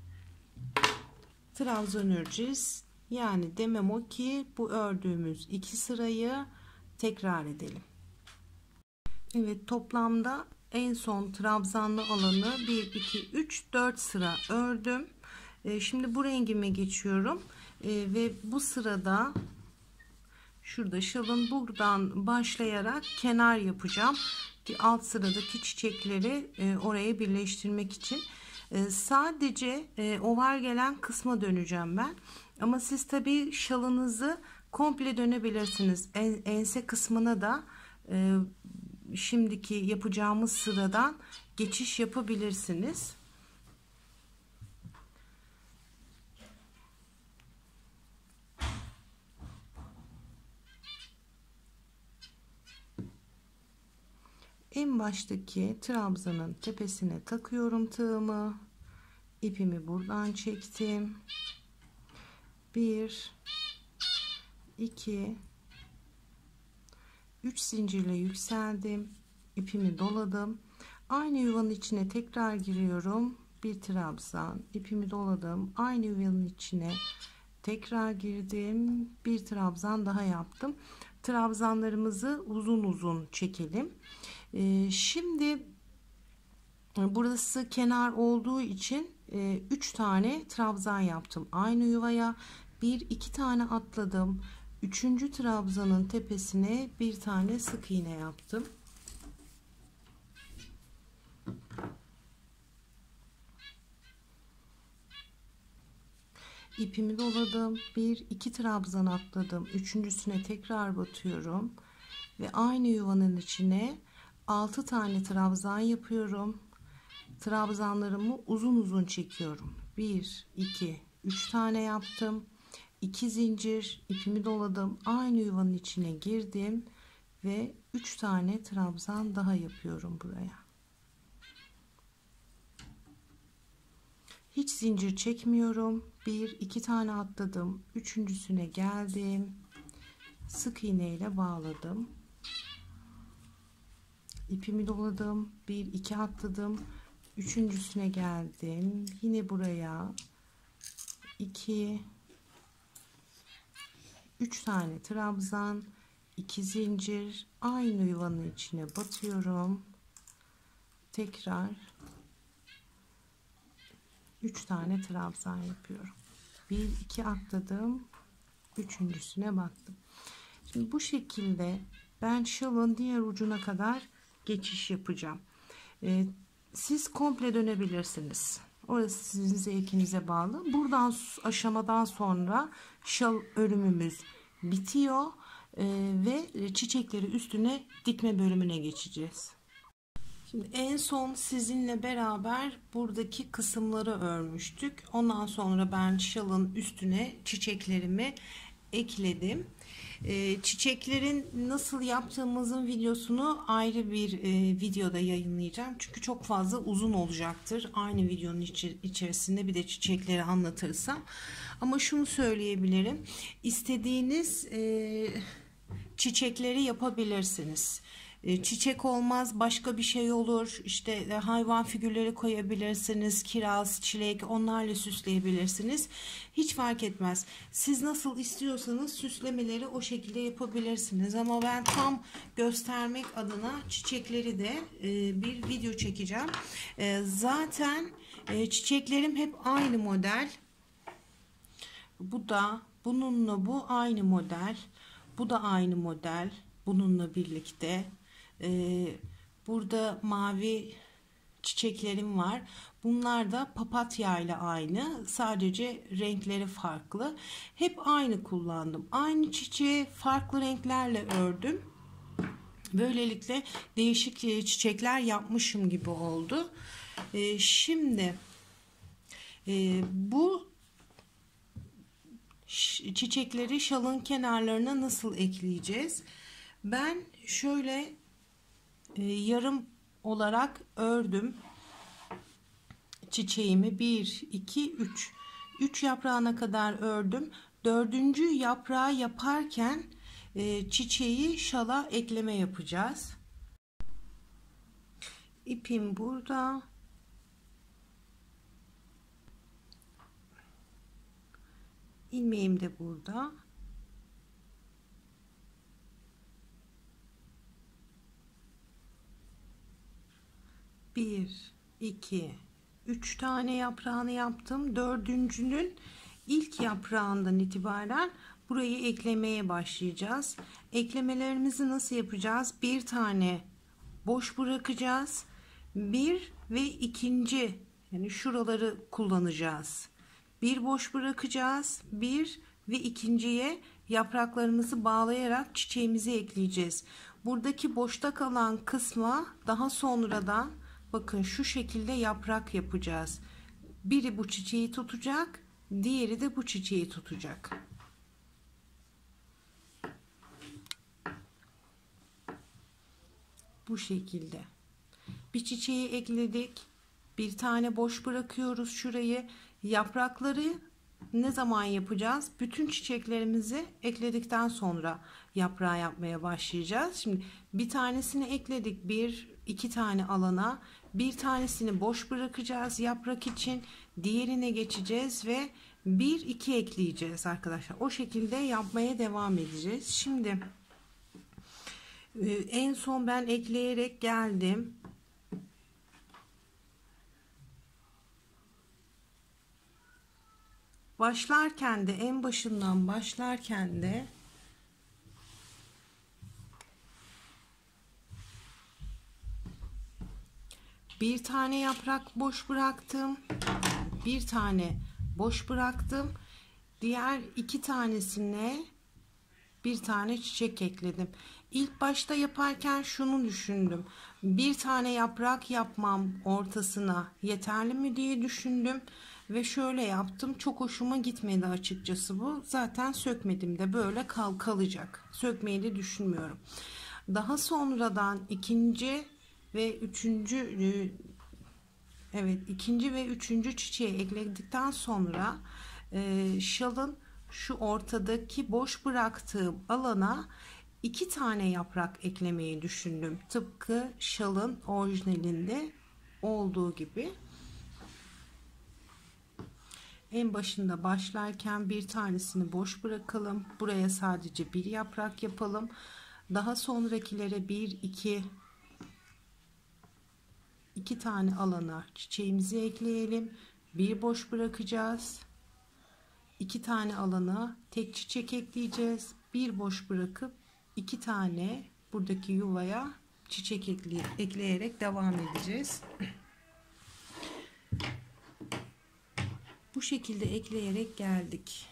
trabzan öreceğiz. Yani demem o ki bu ördüğümüz 2 sırayı tekrar edelim. Evet, toplamda en son trabzanlı alanı 1 2 3 4 sıra ördüm. Şimdi bu rengime geçiyorum ve bu sırada şurada şalın buradan başlayarak kenar yapacağım. Alt sıradaki çiçekleri oraya birleştirmek için. Sadece oval gelen kısma döneceğim ben. Ama siz tabi şalınızı komple dönebilirsiniz. Ense kısmına da şimdiki yapacağımız sıradan geçiş yapabilirsiniz. En baştaki trabzanın tepesine takıyorum tığımı. İpimi buradan çektim. 1 2 3 zincirle yükseldim, ipimi doladım, aynı yuvanın içine tekrar giriyorum, bir trabzan, ipimi doladım, aynı yuvanın içine tekrar girdim, bir trabzan daha yaptım. Trabzanlarımızı uzun uzun çekelim. Şimdi burası kenar olduğu için 3 tane trabzan yaptım aynı yuvaya, 1-2 tane atladım, 3. trabzanın tepesine bir tane sık iğne yaptım. İpimi doladım, 1-2 trabzan atladım, üçüncüsüne tekrar batıyorum ve aynı yuvanın içine 6 tane trabzan yapıyorum. Trabzanlarımı uzun uzun çekiyorum. 1 2 3 tane yaptım, 2 zincir, ipimi doladım, aynı yuvanın içine girdim ve 3 tane trabzan daha yapıyorum buraya. Hiç zincir çekmiyorum. 1-2 tane atladım, üçüncüsüne geldim, sık iğne ile bağladım, ipimi doladım, 1-2 atladım, üçüncüsüne geldim, yine buraya 2 3 tane trabzan, 2 zincir, aynı yuvanın içine batıyorum, tekrar 3 tane trabzan yapıyorum, 1-2 atladım, üçüncüsüne battım. Şimdi bu şekilde ben şalın diğer ucuna kadar geçiş yapacağım. Siz komple dönebilirsiniz. Orası sizin zevkinize bağlı. Buradan aşamadan sonra şal örümümüz bitiyor ve çiçekleri üstüne dikme bölümüne geçeceğiz. Şimdi en son sizinle beraber buradaki kısımları örmüştük. Ondan sonra ben şalın üstüne çiçeklerimi ekledim. Çiçeklerin nasıl yaptığımızın videosunu ayrı bir videoda yayınlayacağım. Çünkü çok fazla uzun olacaktır. Aynı videonun içerisinde bir de çiçekleri anlatırsam. Ama şunu söyleyebilirim. İstediğiniz çiçekleri yapabilirsiniz. Çiçek olmaz, başka bir şey olur. İşte hayvan figürleri koyabilirsiniz, kiraz, çilek, onlarla süsleyebilirsiniz. Hiç fark etmez. Siz nasıl istiyorsanız süslemeleri o şekilde yapabilirsiniz. Ama ben tam göstermek adına çiçekleri de bir video çekeceğim. Zaten çiçeklerim hep aynı model. Bu da, bununla bu aynı model. Bu da aynı model. Bununla birlikte. Burada mavi çiçeklerim var. Bunlar da papatya ile aynı. Sadece renkleri farklı. Hep aynı kullandım. Aynı çiçeği farklı renklerle ördüm. Böylelikle değişik çiçekler yapmışım gibi oldu. Şimdi bu çiçekleri şalın kenarlarına nasıl ekleyeceğiz? Ben şöyle yarım olarak ördüm çiçeğimi. 1 2 3 3 yaprağına kadar ördüm. 4. yaprağı yaparken çiçeği şala ekleme yapacağız. İpim burada. İlmeğim de burada. Bir, iki, üç tane yaprağını yaptım. Dördüncünün ilk yaprağından itibaren burayı eklemeye başlayacağız. Eklemelerimizi nasıl yapacağız? Bir tane boş bırakacağız. Bir ve ikinci, yani şuraları kullanacağız. Bir boş bırakacağız. Bir ve ikinciye yapraklarımızı bağlayarak çiçeğimizi ekleyeceğiz. Buradaki boşta kalan kısma daha sonradan bakın şu şekilde yaprak yapacağız. Biri bu çiçeği tutacak, diğeri de bu çiçeği tutacak. Bu şekilde. Bir çiçeği ekledik. Bir tane boş bırakıyoruz şurayı. Yaprakları ne zaman yapacağız? Bütün çiçeklerimizi ekledikten sonra yaprağı yapmaya başlayacağız. Şimdi bir tanesini ekledik, bir iki tane alana, bir tanesini boş bırakacağız yaprak için, diğerine geçeceğiz ve bir iki ekleyeceğiz arkadaşlar. O şekilde yapmaya devam edeceğiz. Şimdi en son ben ekleyerek geldim. Başlarken de, en başından başlarken de bir tane yaprak boş bıraktım, bir tane boş bıraktım, diğer iki tanesine bir tane çiçek ekledim. İlk başta yaparken şunu düşündüm: bir tane yaprak yapmam ortasına yeterli mi diye düşündüm ve şöyle yaptım. Çok hoşuma gitmedi açıkçası bu. Zaten sökmedim de, böyle kalacak. Sökmeyi de düşünmüyorum. Daha sonradan ikinci ve üçüncü çiçeği ekledikten sonra şalın şu ortadaki boş bıraktığım alana iki tane yaprak eklemeyi düşündüm. Tıpkı şalın orijinalinde olduğu gibi. En başında başlarken bir tanesini boş bırakalım. Buraya sadece bir yaprak yapalım. Daha sonrakilere iki tane alana çiçeğimizi ekleyelim. Bir boş bırakacağız. İki tane alana tek çiçek ekleyeceğiz. Bir boş bırakıp iki tane buradaki yuvaya çiçek ekleyerek devam edeceğiz. Bu şekilde ekleyerek geldik.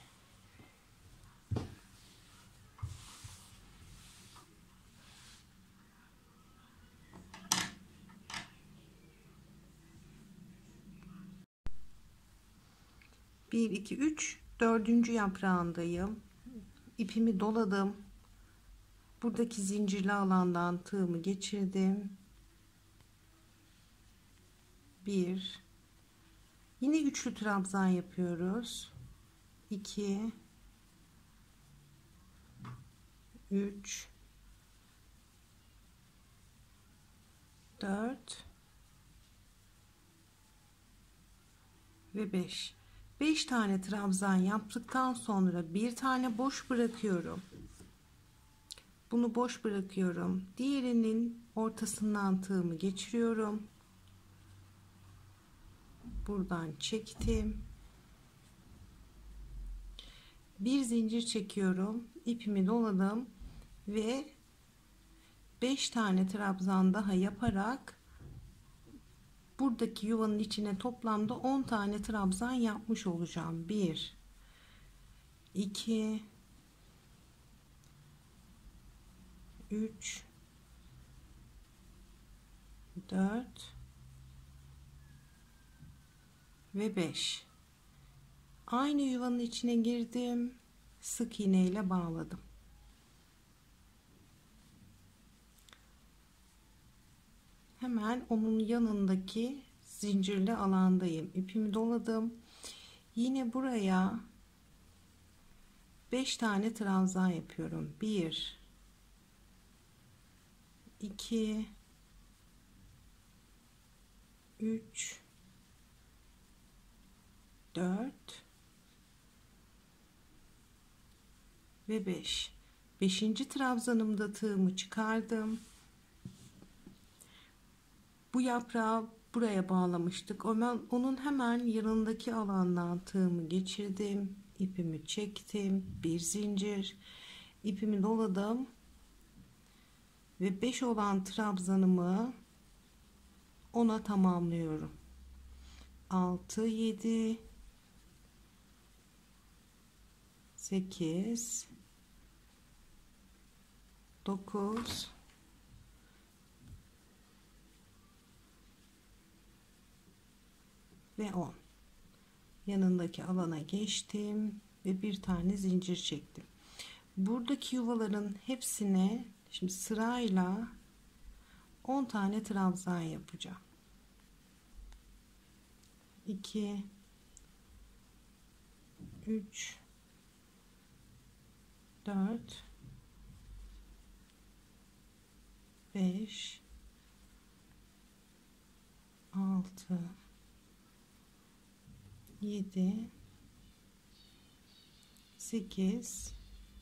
Bir, iki, üç, dördüncü yaprağındayım. İpimi doladım. Buradaki zincirli alandan tığımı geçirdim. Bir, yine üçlü trabzan yapıyoruz. 2, 3, 4 ve 5. 5 tane trabzan yaptıktan sonra bir tane boş bırakıyorum. Bunu boş bırakıyorum. Diğerinin ortasından tığımı geçiriyorum. Buradan çektim. Bir zincir çekiyorum. İpimi doladım ve 5 tane trabzan daha yaparak buradaki yuvanın içine toplamda 10 tane trabzan yapmış olacağım. 1, 2, 3, 4 ve 5. Aynı yuvanın içine girdim. Sık iğne ile bağladım. Hemen onun yanındaki zincirli alandayım. İpimi doladım. Yine buraya 5 tane trabzan yapıyorum. 1, 2, 3, 4 ve 5. 5. trabzanımda tığımı çıkardım. Bu yaprağı buraya bağlamıştık. Onun hemen yanındaki alandan tığımı geçirdim. İpimi çektim. Bir zincir. İpimi doladım. Ve 5 olan trabzanımı ona tamamlıyorum. 6, 7, 8, 9 ve 10. Yanındaki alana geçtim ve bir tane zincir çektim. Buradaki yuvaların hepsine şimdi sırayla 10 tane trabzan yapacağım. 2, 3 4 5 6 7 8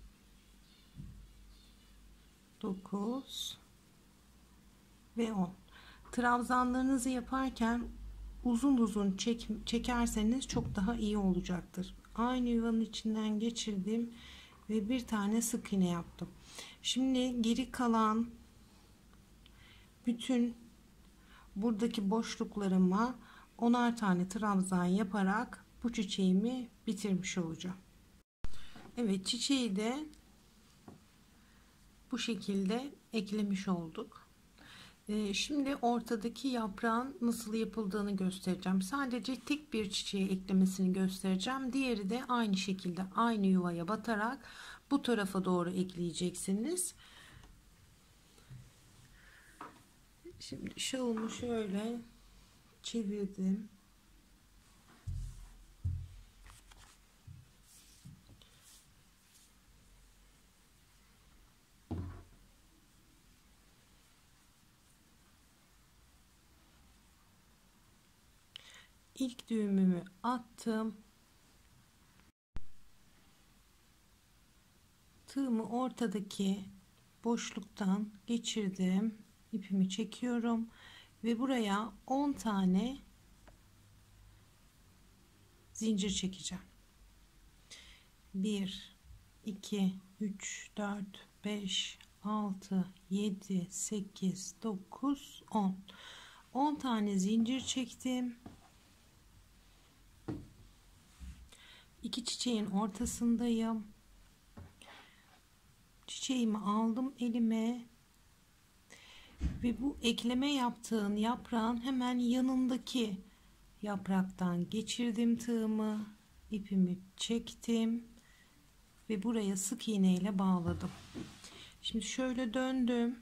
9 ve 10. Trabzanlarınızı yaparken uzun uzun çekerseniz çok daha iyi olacaktır. Aynı yuvanın içinden geçirdim ve bir tane sık iğne yaptım. Şimdi geri kalan bütün buradaki boşluklarıma 10'ar tane trabzan yaparak bu çiçeğimi bitirmiş olacağım. Evet, çiçeği de bu şekilde eklemiş olduk. Şimdi ortadaki yaprağın nasıl yapıldığını göstereceğim. Sadece tek bir çiçeği eklemesini göstereceğim. Diğeri de aynı şekilde aynı yuvaya batarak bu tarafa doğru ekleyeceksiniz. Şimdi şalımı şöyle çevirdim. İlk düğümümü attım. Tığımı ortadaki boşluktan geçirdim. İpimi çekiyorum ve buraya 10 tane zincir çekeceğim. 1 2 3 4 5 6 7 8 9 10. 10 tane zincir çektim. İki çiçeğin ortasındayım. Çiçeğimi aldım elime ve bu ekleme yaptığın yaprağın hemen yanındaki yapraktan geçirdim tığımı, ipimi çektim ve buraya sık iğne ile bağladım. Şimdi şöyle döndüm.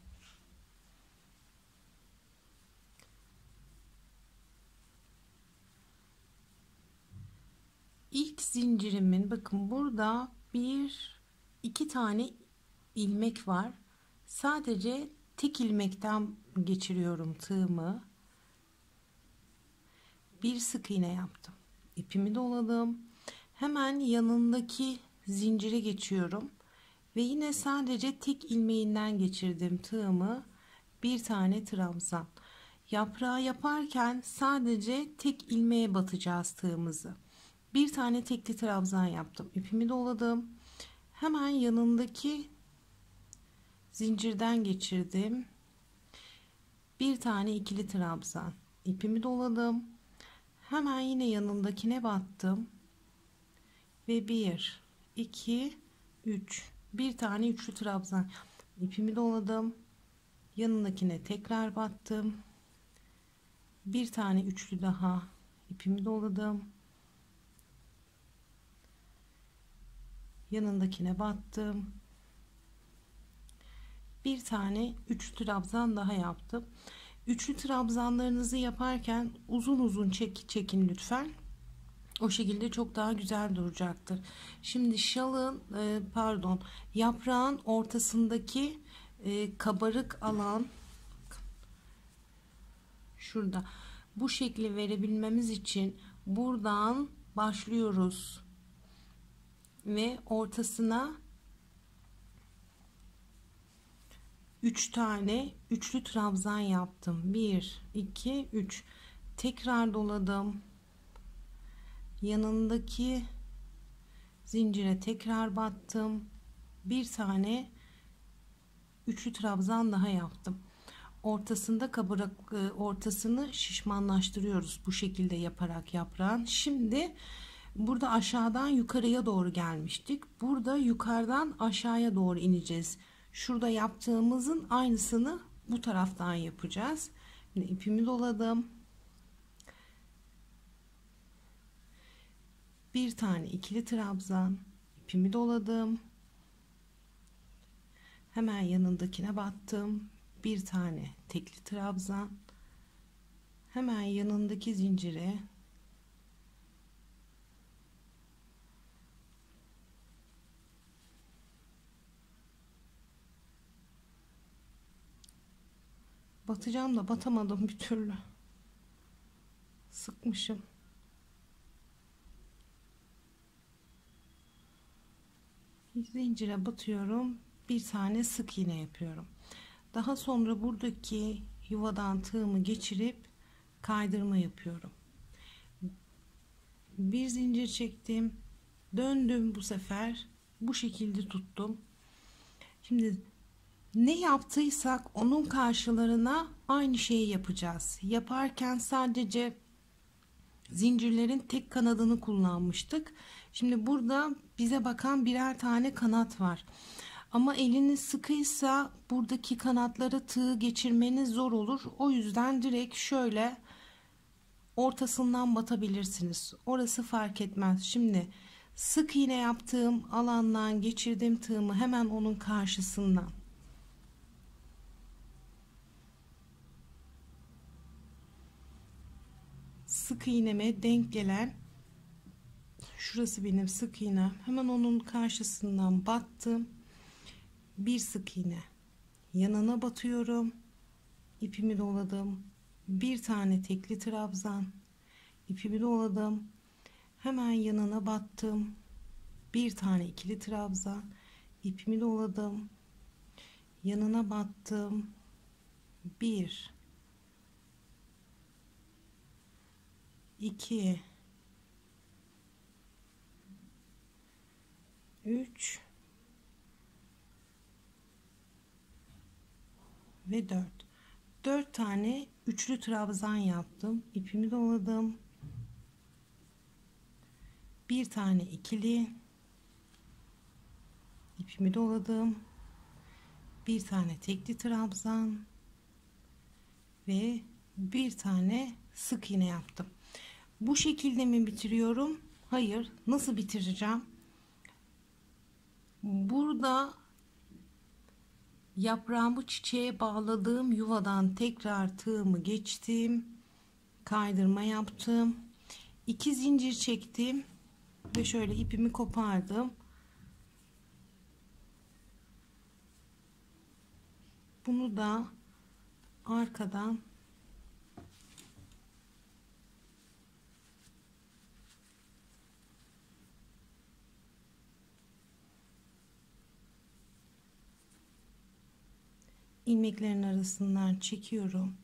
İlk zincirimin, bakın burada iki tane ilmek var. Sadece tek ilmekten geçiriyorum tığımı. Bir sık iğne yaptım. İpimi doladım. Hemen yanındaki zincire geçiyorum. Ve yine sadece tek ilmeğinden geçirdim tığımı. Bir tane trabzan. Yaprağı yaparken sadece tek ilmeğe batacağız tığımızı. Bir tane tekli trabzan yaptım. İpimi doladım. Hemen yanındaki zincirden geçirdim. Bir tane ikili trabzan. İpimi doladım. Hemen yine yanındakine battım. Ve 1 2 3 bir tane üçlü trabzan. İpimi doladım. Yanındakine tekrar battım. Bir tane üçlü daha. İpimi doladım. Yanındakine battım. Bir tane üçlü trabzan daha yaptım. Üçlü trabzanlarınızı yaparken uzun uzun çekin lütfen. O şekilde çok daha güzel duracaktır. Şimdi yaprağın ortasındaki kabarık alan, şurada, bu şekli verebilmemiz için buradan başlıyoruz ve ortasına 3 tane üçlü trabzan yaptım. 1 2 3, tekrar doladım. Yanındaki zincire tekrar battım. Bir tane üçlü trabzan daha yaptım. Ortasında ortasını şişmanlaştırıyoruz bu şekilde yaparak yaprağın. Şimdi burada aşağıdan yukarıya doğru gelmiştik. Burada yukarıdan aşağıya doğru ineceğiz. Şurada yaptığımızın aynısını bu taraftan yapacağız. Şimdi ipimi doladım. Bir tane ikili trabzan, ipimi doladım. Hemen yanındakine battım. Bir tane tekli trabzan. Hemen yanındaki zincire Batacağım da batamadım bir türlü. Sıkmışım. Zincire batıyorum. Bir tane sık iğne yapıyorum. Daha sonra buradaki yuvadan tığımı geçirip kaydırma yapıyorum. Bir zincir çektim. Döndüm bu sefer. Bu şekilde tuttum. Şimdi ne yaptıysak onun karşılarına aynı şeyi yapacağız. Yaparken sadece zincirlerin tek kanadını kullanmıştık. Şimdi burada bize bakan birer tane kanat var. Ama eliniz sıkıysa buradaki kanatlara tığ geçirmeniz zor olur. O yüzden direkt şöyle ortasından batabilirsiniz. Orası fark etmez. Şimdi sık iğne yaptığım alandan geçirdim tığımı hemen onun karşısından. Sık iğneme denk gelen, şurası benim sık iğnem, hemen onun karşısından battım. Bir sık iğne yanına batıyorum, ipimi doladım, bir tane tekli trabzan, ipimi doladım, hemen yanına battım, bir tane ikili trabzan, ipimi doladım, yanına battım, bir, 2, 3 ve 4 tane üçlü trabzan yaptım, ipimi doladım, bir tane ikili, ipimi doladım, bir tane tekli trabzan ve bir tane sık iğne yaptım. Bu şekilde mi bitiriyorum? Hayır. Nasıl bitireceğim? Burada yaprağımı çiçeğe bağladığım yuvadan tekrar tığımı geçtim. Kaydırma yaptım. 2 zincir çektim ve şöyle ipimi kopardım. Bunu da arkadan ilmeklerin arasından çekiyorum.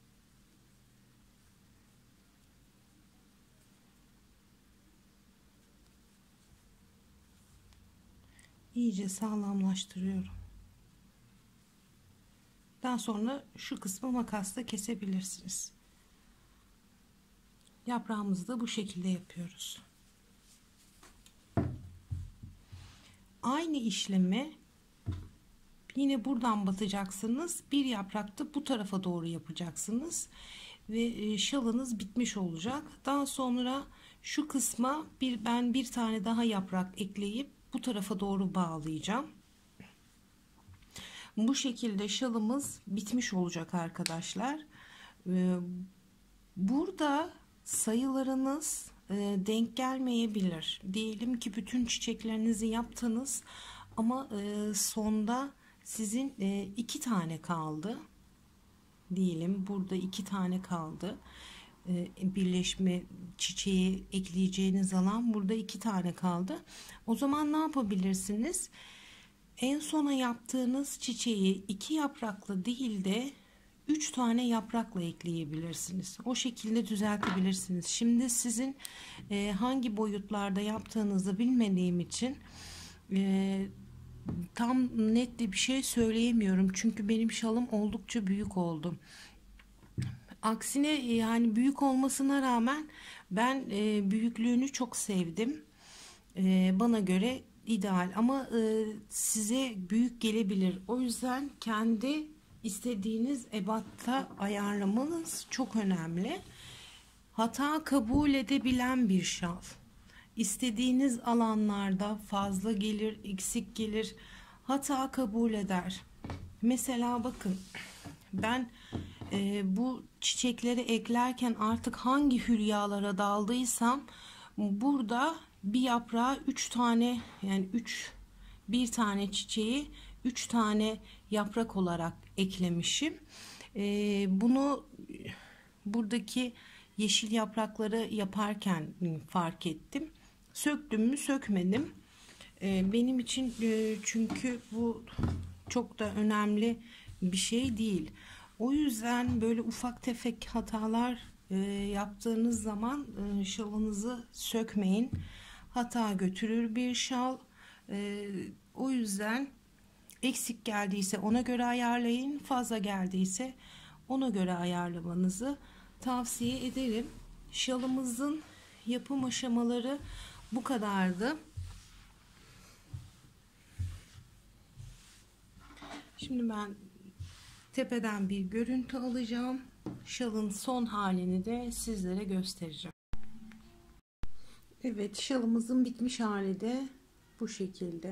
İyice sağlamlaştırıyorum. Daha sonra şu kısmı makasla kesebilirsiniz. Yaprağımızı da bu şekilde yapıyoruz. Aynı işlemi yine buradan batacaksınız. Bir yaprakta bu tarafa doğru yapacaksınız. Ve şalınız bitmiş olacak. Daha sonra şu kısma ben bir tane daha yaprak ekleyip bu tarafa doğru bağlayacağım. Bu şekilde şalımız bitmiş olacak arkadaşlar. Burada sayılarınız denk gelmeyebilir. Diyelim ki bütün çiçeklerinizi yaptınız ama sonda sizin 2 tane kaldı. Diyelim burada 2 tane kaldı. Birleşme çiçeği ekleyeceğiniz alan burada 2 tane kaldı. O zaman ne yapabilirsiniz? En sona yaptığınız çiçeği 2 yapraklı değil de 3 tane yaprakla ekleyebilirsiniz. O şekilde düzeltebilirsiniz. Şimdi sizin hangi boyutlarda yaptığınızı bilmediğim için tam net bir şey söyleyemiyorum. Çünkü benim şalım oldukça büyük oldu. Aksine yani büyük olmasına rağmen ben büyüklüğünü çok sevdim. Bana göre ideal ama size büyük gelebilir. O yüzden kendi istediğiniz ebatta ayarlamanız çok önemli. Hata kabul edebilen bir şal. İstediğiniz alanlarda fazla gelir, eksik gelir. Hata kabul eder. Mesela bakın ben bu çiçekleri eklerken artık hangi hülyalara daldıysam burada bir yaprağa 3 tane yani bir tane çiçeği 3 tane yaprak olarak eklemişim. Bunu buradaki yeşil yaprakları yaparken fark ettim. Söktüm mü sökmedim. Benim için çünkü bu çok da önemli bir şey değil. O yüzden böyle ufak tefek hatalar yaptığınız zaman şalınızı sökmeyin. Hata götürür bir şal. O yüzden eksik geldiyse ona göre ayarlayın. Fazla geldiyse ona göre ayarlamanızı tavsiye ederim. Şalımızın yapım aşamaları bu kadardı. Şimdi ben tepeden bir görüntü alacağım. Şalın son halini de sizlere göstereceğim. Evet, şalımızın bitmiş hali de bu şekilde.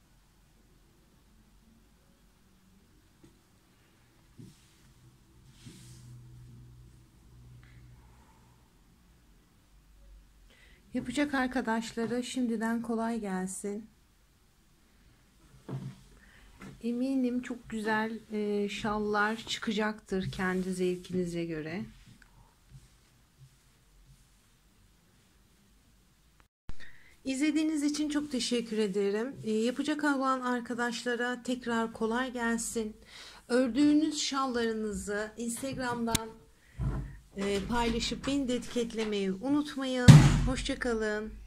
Yapacak arkadaşlara şimdiden kolay gelsin. Eminim çok güzel şallar çıkacaktır kendi zevkinize göre. İzlediğiniz için çok teşekkür ederim. Yapacak olan arkadaşlara tekrar kolay gelsin. Ördüğünüz şallarınızı Instagram'dan paylaşıp beni de etiketlemeyi unutmayın. Hoşça kalın.